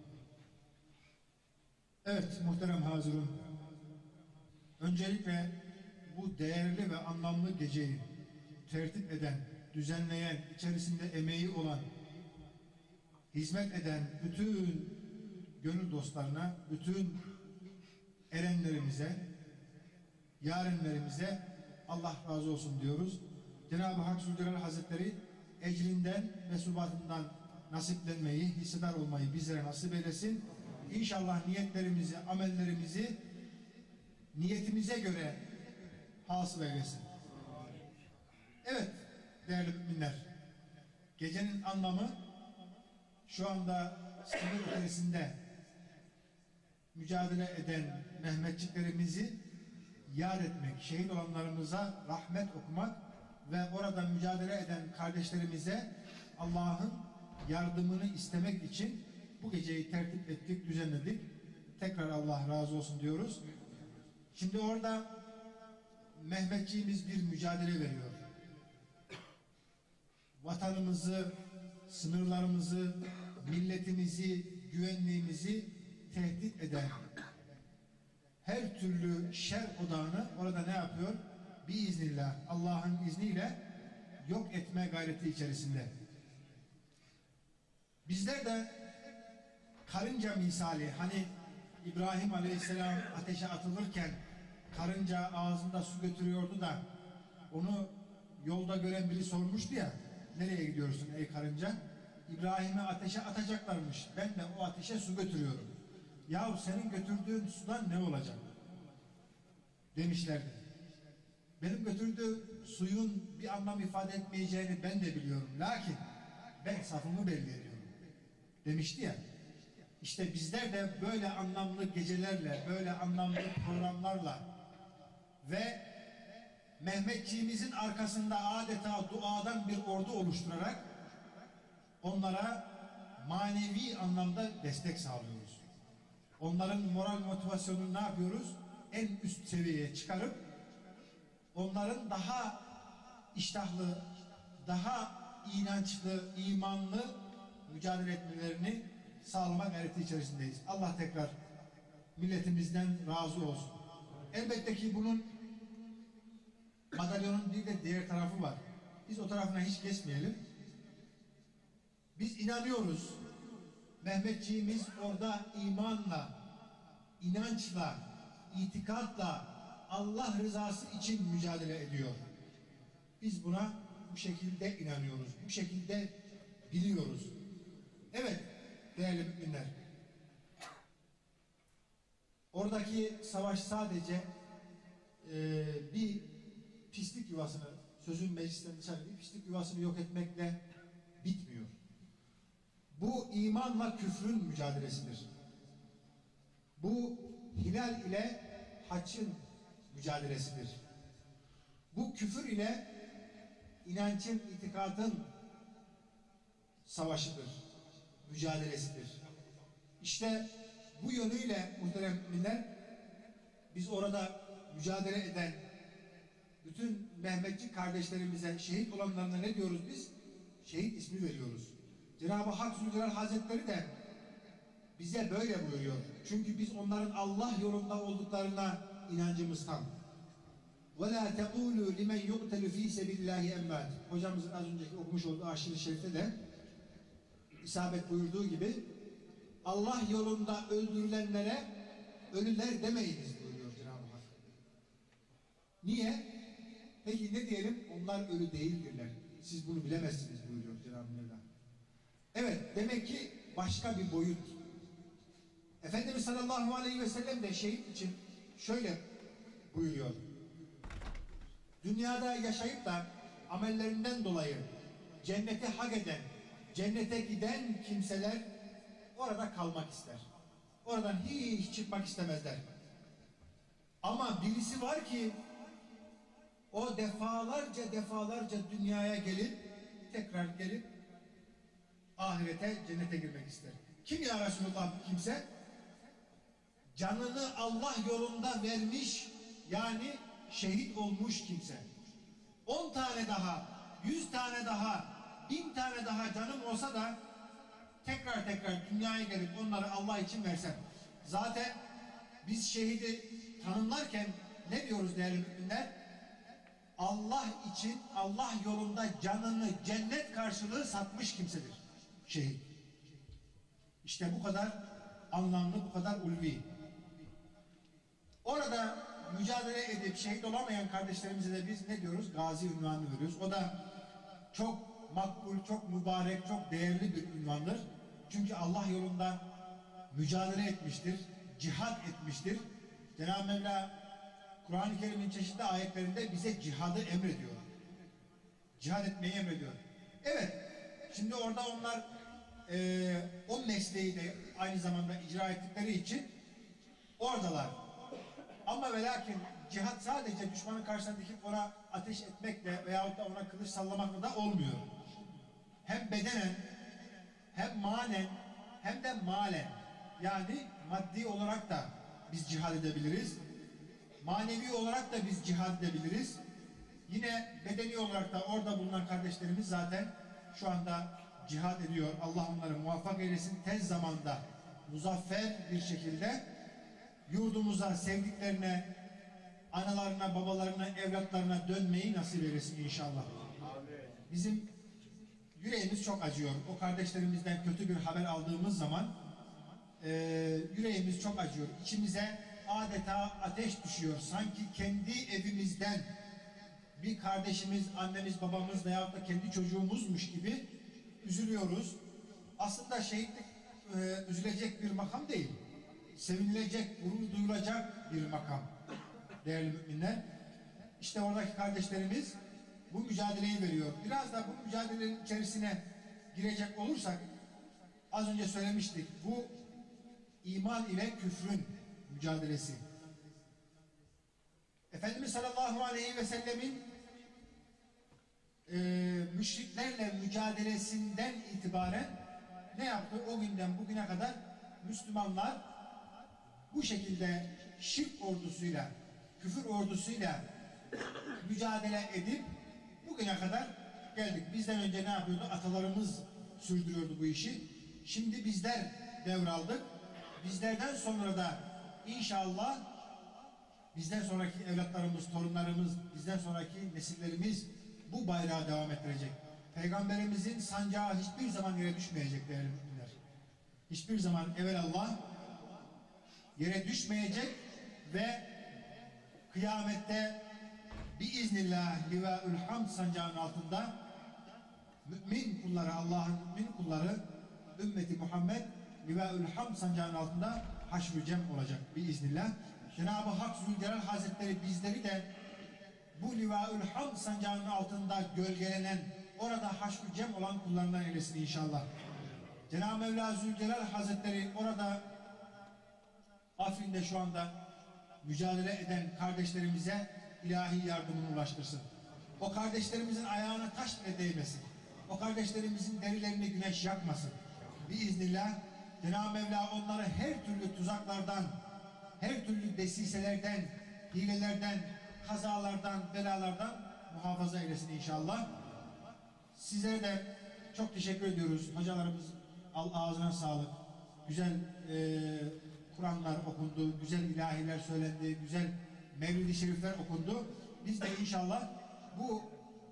Evet muhterem hazırın, öncelikle bu değerli ve anlamlı geceyi tertip eden, düzenleyen, içerisinde emeği olan, hizmet eden bütün gönül dostlarına, bütün erenlerimize, yarenlerimize Allah razı olsun diyoruz. Cenab-ı Hak Zülcelal Hazretleri ecrinden ve subatından nasiplenmeyi, hissedar olmayı bizlere nasip eylesin. İnşallah niyetlerimizi, amellerimizi niyetimize göre hasıl eylesin. Evet değerli müminler, gecenin anlamı şu anda sınır içerisinde mücadele eden Mehmetçiklerimizi yad etmek, şehit olanlarımıza rahmet okumak ve orada mücadele eden kardeşlerimize Allah'ın yardımını istemek için bu geceyi tertip ettik, düzenledik. Tekrar Allah razı olsun diyoruz. Şimdi orada Mehmetçiğimiz bir mücadele veriyor. Vatanımızı, sınırlarımızı, milletimizi, güvenliğimizi tehdit eden her türlü şer odağını orada ne yapıyor? Biiznillah, Allah'ın izniyle yok etme gayreti içerisinde. Bizler de karınca misali, hani İbrahim Aleyhisselam ateşe atılırken karınca ağzında su götürüyordu da onu yolda gören biri sormuştu ya, nereye gidiyorsun ey karınca? İbrahim'i ateşe atacaklarmış, ben de o ateşe su götürüyorum. Yahu senin götürdüğün sudan ne olacak? Demişlerdi. Benim götürdüğüm suyun bir anlam ifade etmeyeceğini ben de biliyorum. Lakin ben safımı belli ediyorum. Demişti ya. İşte bizler de böyle anlamlı gecelerle, böyle anlamlı programlarla ve Mehmetçiğimizin arkasında adeta duadan bir ordu oluşturarak onlara manevi anlamda destek sağlıyoruz. Onların moral motivasyonunu ne yapıyoruz? En üst seviyeye çıkarıp onların daha iştahlı, daha inançlı, imanlı mücadele etmelerini sağlama gayreti içerisindeyiz. Allah tekrar milletimizden razı olsun. Elbette ki bunun madalyonun bir de diğer tarafı var. Biz o tarafına hiç geçmeyelim. Biz inanıyoruz. Mehmetçiğimiz orada imanla, inançla, itikatla Allah rızası için mücadele ediyor. Biz buna bu şekilde inanıyoruz. Bu şekilde biliyoruz. Evet değerli müminler. Oradaki savaş sadece bir pislik yuvasını, sözün meclisten dışarı bir pislik yuvasını yok etmekle bitmiyor. Bu imanla küfrün mücadelesidir. Bu hilal ile haçın mücadelesidir. Bu küfür ile inancın, itikadın savaşıdır, mücadelesidir. İşte bu yönüyle muhterem müminler, biz orada mücadele eden bütün Mehmetçik kardeşlerimize, şehit olanlarına ne diyoruz biz? Şehit ismi veriyoruz. Cenab-ı Hak Zülcelal Hazretleri de bize böyle buyuruyor. Çünkü biz onların Allah yolunda olduklarına inancımız tam. وَلَا تَقُولُوا لِمَنْ يُقْتَلُ ف۪ي سَبِلِ اللّٰهِ اَمَّاتٍ. Hocamızın az önceki okumuş olduğu aşırı şerifte de isabet buyurduğu gibi Allah yolunda öldürülenlere ölüler demeyiniz buyuruyor Cenab-ı Hak. Niye? Peki ne diyelim? Onlar ölü değildirler. Siz bunu bilemezsiniz buyuruyor Cenab-ı Mevla. Evet, demek ki başka bir boyut. Efendimiz sallallahu aleyhi ve sellem de şehit için şöyle buyuruyor. Dünyada yaşayıp da amellerinden dolayı cennete hak eden, cennete giden kimseler orada kalmak ister. Oradan hiç çıkmak istemezler. Ama birisi var ki o defalarca dünyaya gelip tekrar gelip ahirete, cennete girmek ister. Kim ya Resulullah kimse? Canını Allah yolunda vermiş, yani şehit olmuş kimse. 10 tane daha, 100 tane daha, 1000 tane daha canım olsa da tekrar dünyaya gelip onları Allah için versem. Zaten biz şehidi tanımlarken ne diyoruz değerli müminler? Allah için, Allah yolunda canını cennet karşılığı satmış kimsedir şehit. İşte bu kadar anlamlı, bu kadar ulvi. Orada mücadele edip şehit olamayan kardeşlerimize de biz ne diyoruz? Gazi ünvanını veriyoruz. O da çok makbul, çok mübarek, çok değerli bir ünvandır. Çünkü Allah yolunda mücadele etmiştir, cihat etmiştir. Cenab-ı Mevla Kur'an-ı Kerim'in çeşitli ayetlerinde bize cihadı emrediyor. Cihad etmeyi emrediyor. Evet, şimdi orada onlar o mesleği de aynı zamanda icra ettikleri için oradalar. Ama ve lakin cihat sadece düşmanın karşısına dikip ona ateş etmekle veyahut da ona kılıç sallamakla da olmuyor. Hem bedenen, hem manen, hem de malen. Yani maddi olarak da biz cihad edebiliriz. Manevi olarak da biz cihad edebiliriz. Yine bedeni olarak da orada bulunan kardeşlerimiz zaten şu anda cihad ediyor. Allah onları muvaffak eylesin. Tez zamanda muzaffer bir şekilde yurdumuza, sevdiklerine, analarına, babalarına, evlatlarına dönmeyi nasip eylesin inşallah. Bizim yüreğimiz çok acıyor. O kardeşlerimizden kötü bir haber aldığımız zaman yüreğimiz çok acıyor. İçimize adeta ateş düşüyor. Sanki kendi evimizden bir kardeşimiz, annemiz, babamız veyahut da kendi çocuğumuzmuş gibi üzülüyoruz. Aslında şehitlik üzülecek bir makam değil. Sevinilecek, gurur duyulacak bir makam. Değerli müminler. İşte oradaki kardeşlerimiz bu mücadeleyi veriyor. Biraz da bu mücadelenin içerisine girecek olursak, az önce söylemiştik, bu iman ile küfrün mücadelesi. Efendimiz sallallahu aleyhi ve sellemin müşriklerle mücadelesinden itibaren ne yaptı? O günden bugüne kadar Müslümanlar bu şekilde şirk ordusuyla, küfür ordusuyla mücadele edip bugüne kadar geldik. Bizden önce ne yapıyordu? Atalarımız sürdürüyordu bu işi. Şimdi bizler devraldık. Bizlerden sonra da inşallah bizden sonraki evlatlarımız, torunlarımız, bizden sonraki nesillerimiz bu bayrağı devam ettirecek. Peygamberimizin sancağı hiçbir zaman yere düşmeyecek değerli müminler. Hiçbir zaman evelallah yere düşmeyecek ve kıyamette biiznillah livaül hamd sancağının altında mümin kulları, Allah'ın mümin kulları, ümmeti Muhammed livaül hamd sancağının altında haşr-ı cem olacak biiznillah. Cenab-ı Hak Zülcelal Hazretleri bizleri de bu livaül hamd sancağının altında gölgelenen, orada haşr-ı cem olan kullarından eylesin inşallah. Cenab-ı Mevla Zülcelal Hazretleri orada Afrin'de şu anda mücadele eden kardeşlerimize ilahi yardımını ulaştırsın. O kardeşlerimizin ayağına taş bile değmesin. O kardeşlerimizin derilerini güneş yakmasın. Biiznillah Cenab-ı Mevla onları her türlü tuzaklardan, her türlü desiselerden, hilelerden, kazalardan, belalardan muhafaza eylesin inşallah. Sizlere de çok teşekkür ediyoruz. Hocalarımız ağzına sağlık. Güzel Kur'anlar okundu, güzel ilahiler söylendi, güzel Mevlid-i Şerifler okundu. Biz de inşallah bu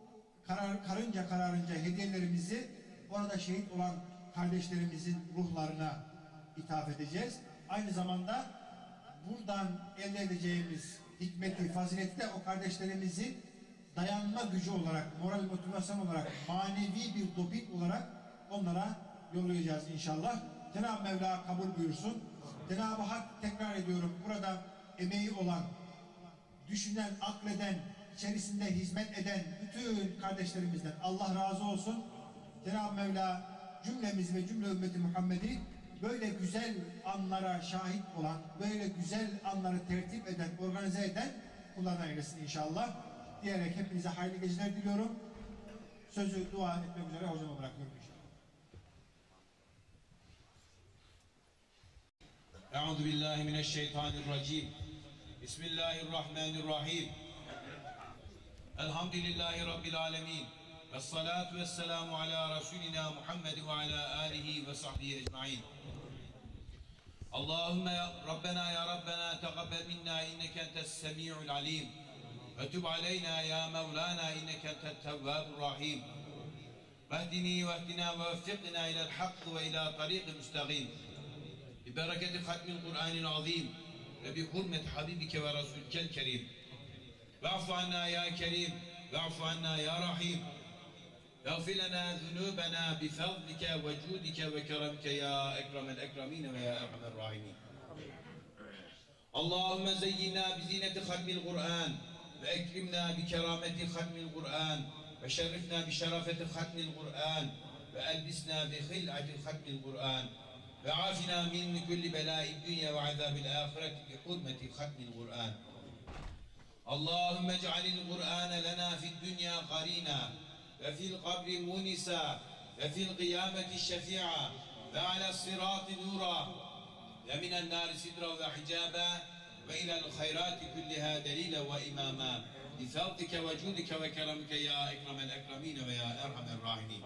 kararınca hediyelerimizi orada şehit olan kardeşlerimizin ruhlarına ithaf edeceğiz. Aynı zamanda buradan elde edeceğimiz hikmeti, fazileti de o kardeşlerimizin dayanma gücü olarak, moral motivasyon olarak, manevi bir doping olarak onlara yollayacağız inşallah. Cenab-ı Mevla kabul buyursun. Cenab-ı Hak, tekrar ediyorum, burada emeği olan, düşünen, akleden, içerisinde hizmet eden bütün kardeşlerimizden Allah razı olsun. Cenab-ı Mevla cümlemiz ve cümle ümmeti Muhammed'i böyle güzel anlara şahit olan, böyle güzel anları tertip eden, organize eden kullarına eylesin inşallah. Diyerek hepinize hayırlı geceler diliyorum. Sözü dua etmek üzere hocama bırakıyorum inşallah. Euzu billahi mineşşeytanirracim. Bismillahirrahmanirrahim. Elhamdülillahi rabbil alamin. Vessalatu vesselamu ala Resulina Muhammed ve ala alihi ve sahbihi ecmaîn. Allahümme ya Rabbena tegabbel minna inneke entes-semî'ul alîm. Ve tub aleyna ya Mevlana inneke entet-tevvâbur rahîm. Vehdini vehdina ve veffikna ila'l hakk ve ila tariqil müstakîm. Bi bereketi hatmil Kur'anil azîm ve bi hurmeti habibike ve Resulkel kerim. Ve'fu anna ya kerim, ve'fu anna ya rahim. Veğfir lena zunubena bi fadlike ve cudike ve keremke ya ekremel ekremin ve ya erhamer rahimin. Allahümme zeyyina bi zineti hatmil Kur'an ve ekrimna bi kerameti hatmil Kur'an ve şerrifna bi şerafeti hatmil Kur'an ve elbisna bi hil'ati hatmil Kur'an ve afina min kulli belâi dünya ve azâbil âhireti bi hurmeti hatmil Kur'an. Allahümme ec'alil Kur'ane lena fid dünya qarina ve fil kabri munisa ve fil kıyameti şefi'a ve ala sirati nura ve minen nari sidra ve hicaba ve ilal hayrati kulliha delile ve imama bifadlike ve cudike ve keramike ya ekremel ekramine ve ya erhamer rahimin.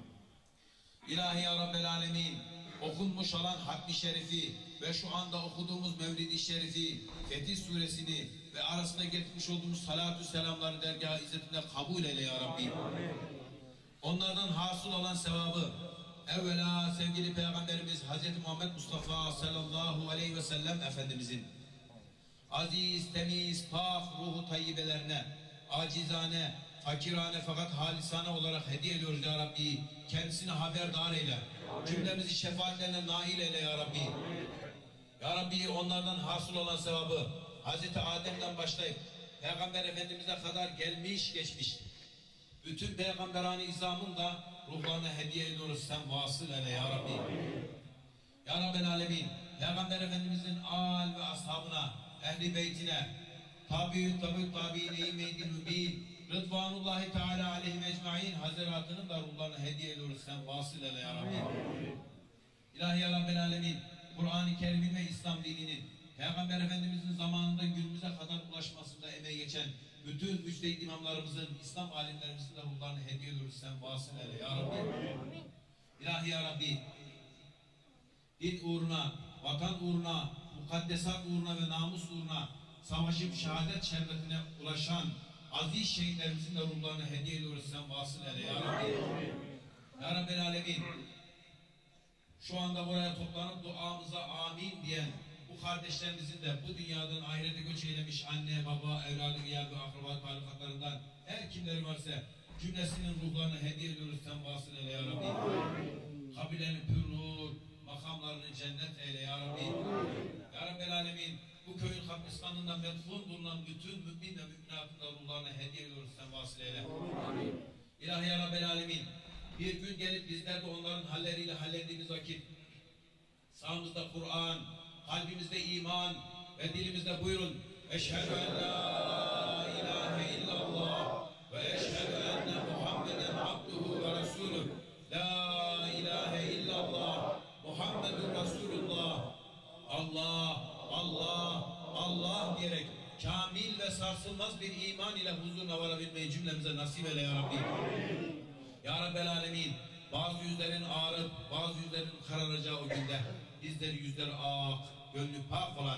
İlahi ya Rabbel alemin, okunmuş olan Hatmi Şerifi ve şu anda okuduğumuz Mevlid-i Şerifi, Fetih Suresini ve arasında getirmiş olduğumuz salatü selamları dergâh-ı izzetinde kabul eyle ya Rabbi. Onlardan hasıl olan sevabı, evvela sevgili Peygamberimiz Hz. Muhammed Mustafa sallallahu aleyhi ve sellem Efendimizin aziz, temiz, pak ruhu tayyibelerine, acizane, fakirane fakat halisane olarak hediye ediyoruz ya Rabbi. Kendisini haberdar eyle. Cümlemizi şefaatlerine nail eyle ya Rabbi. Ya Rabbi onlardan hasıl olan sevabı Hz. Adem'den başlayıp Peygamber Efendimiz'e kadar gelmiş geçmiş bütün peygamberani izamın da ruhlarına hediye ediyoruz. Sen vasıl eyle ya Rabbi. Ya Rabbel alemin, Peygamber Efendimiz'in âl ve ashabına, ehli beytine, tabi'in, eyymeydin mübin, Rıdvanullahi Teala aleyhi ecmaîn haziratının da ruhlarına hediye ediyoruz. Sen vasıl eyle ya Rabbi. İlahi ya Rabbel alemin, Kur'an-ı Kerim'in ve İslam dininin Peygamber Efendimiz'in zamanında günümüze kadar ulaşmasında emeği geçen bütün müçtehid imamlarımızın, İslam alimlerimizin de ruhlarını hediye ediyoruz. Sen vasıl eyle ya Rabbi. İlahi ya Rabbi, din uğruna, vatan uğruna, mukaddesat uğruna ve namus uğruna savaşıp şehadet şerbetine ulaşan aziz şehitlerimizin de ruhlarını hediye ediyoruz. Sen vasıl eyle ya Rabbi. Ya Rabbel alemin, şu anda buraya toplanıp duamıza amin diyen bu kardeşlerimizin de bu dünyadan ahirete göç eylemiş anne, baba, evladı, gıyab ve akraba talukatlarından her kimleri varsa cümlesinin ruhlarını hediye ediyoruz. Sen vasıl eyle ya Rabbi. Kabilerini pür nur, makamlarını cennet eyle ya Rabbi. Ya Rabbel alemin, bu köyün kabristanında metfun bulunan bütün mümin ve müminatın da ruhlarını hediye ediyoruz. Sen vasıl eyle. İlahi ya Rabbel alemin, bir gün gelip bizler de onların halleriyle hallettiğimiz vakit sağımızda Kur'an, kalbimizde iman ve dilimizde buyurun eşhedü en la ilahe illallah ve eşhedü enne Muhammeden abduhu ve resulüh. La ilahe illallah Muhammedun Resulullah. Allah, Allah, Allah diyerek kamil ve sarsılmaz bir iman ile huzuruna varabilmeyi cümlemize nasip eyle ya Rabbi. Ya Rabbel alemin, bazı yüzlerin ağrıp bazı yüzlerin kararacağı o günde bizleri yüzleri ak, gönlü pak olan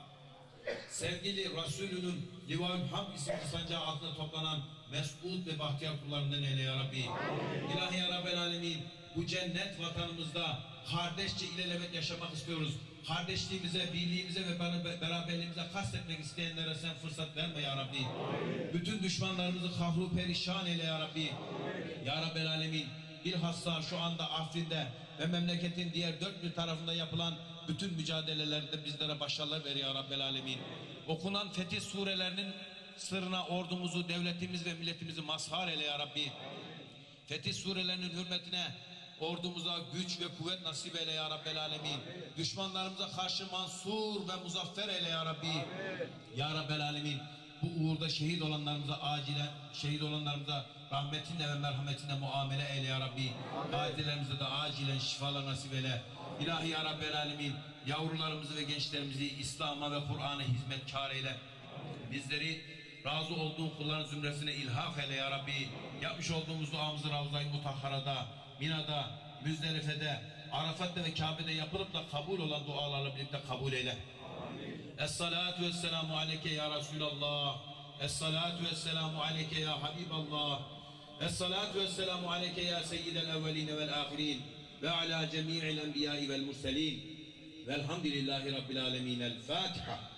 sevgili Resulünün Livaül Hamd isimli sancağı altında toplanan mes'ud ve bahtiyar kullarından eyle ya Rabbi. İlahi ya Rabbel alemin, bu cennet vatanımızda kardeşçe ilelebet yaşamak istiyoruz. Kardeşliğimize, birliğimize ve beraberliğimize kastetmek isteyenlere sen fırsat verme ya Rabbi. Bütün düşmanlarımızı kahru perişan eyle ya Rabbi. Ya Rabbel alemin, bilhassa şu anda Afrin'de ve memleketin diğer dört bir tarafında yapılan bütün mücadelelerde bizlere başarılar ver ya Rabbel alemin. Okunan Fetih surelerinin sırrına ordumuzu, devletimiz ve milletimizi mazhar eyle ya Rabbi. Fetih surelerinin hürmetine ordumuza güç ve kuvvet nasip eyle ya Rabbel alemin. Düşmanlarımıza karşı mansur ve muzaffer eyle ya Rabbi. Ya Rabbel alemin, bu uğurda şehit olanlarımıza acilen, şehit olanlarımıza rahmetinle ve merhametinle muamele eyle ya Rabbi. Ailelerimize de acilen şifalar nasip eyle. İlahi ya Rabbel alemin, yavrularımızı ve gençlerimizi İslam'a ve Kur'an'a hizmetkar eyle. Bizleri razı olduğun kulların zümresine ilhak eyle ya Rabbi. Yapmış olduğumuz duamızı Ravza-i Mutahhara'da, Mina'da, Müzdelife'de, Arafat'ta ve Kabe'de yapılıp da kabul olan dualarla birlikte kabul eyle. Es-salatu vesselamu aleyke ya Resulallah. Es-salatu vesselamu aleyke ya Habiballah. Es-salatu vesselamu aleyke ya seyyidel evveline vel ahirin. Ve ala cemi'il enbiyai vel murselin. Velhamdülillahi rabbil alemin. El Fatiha.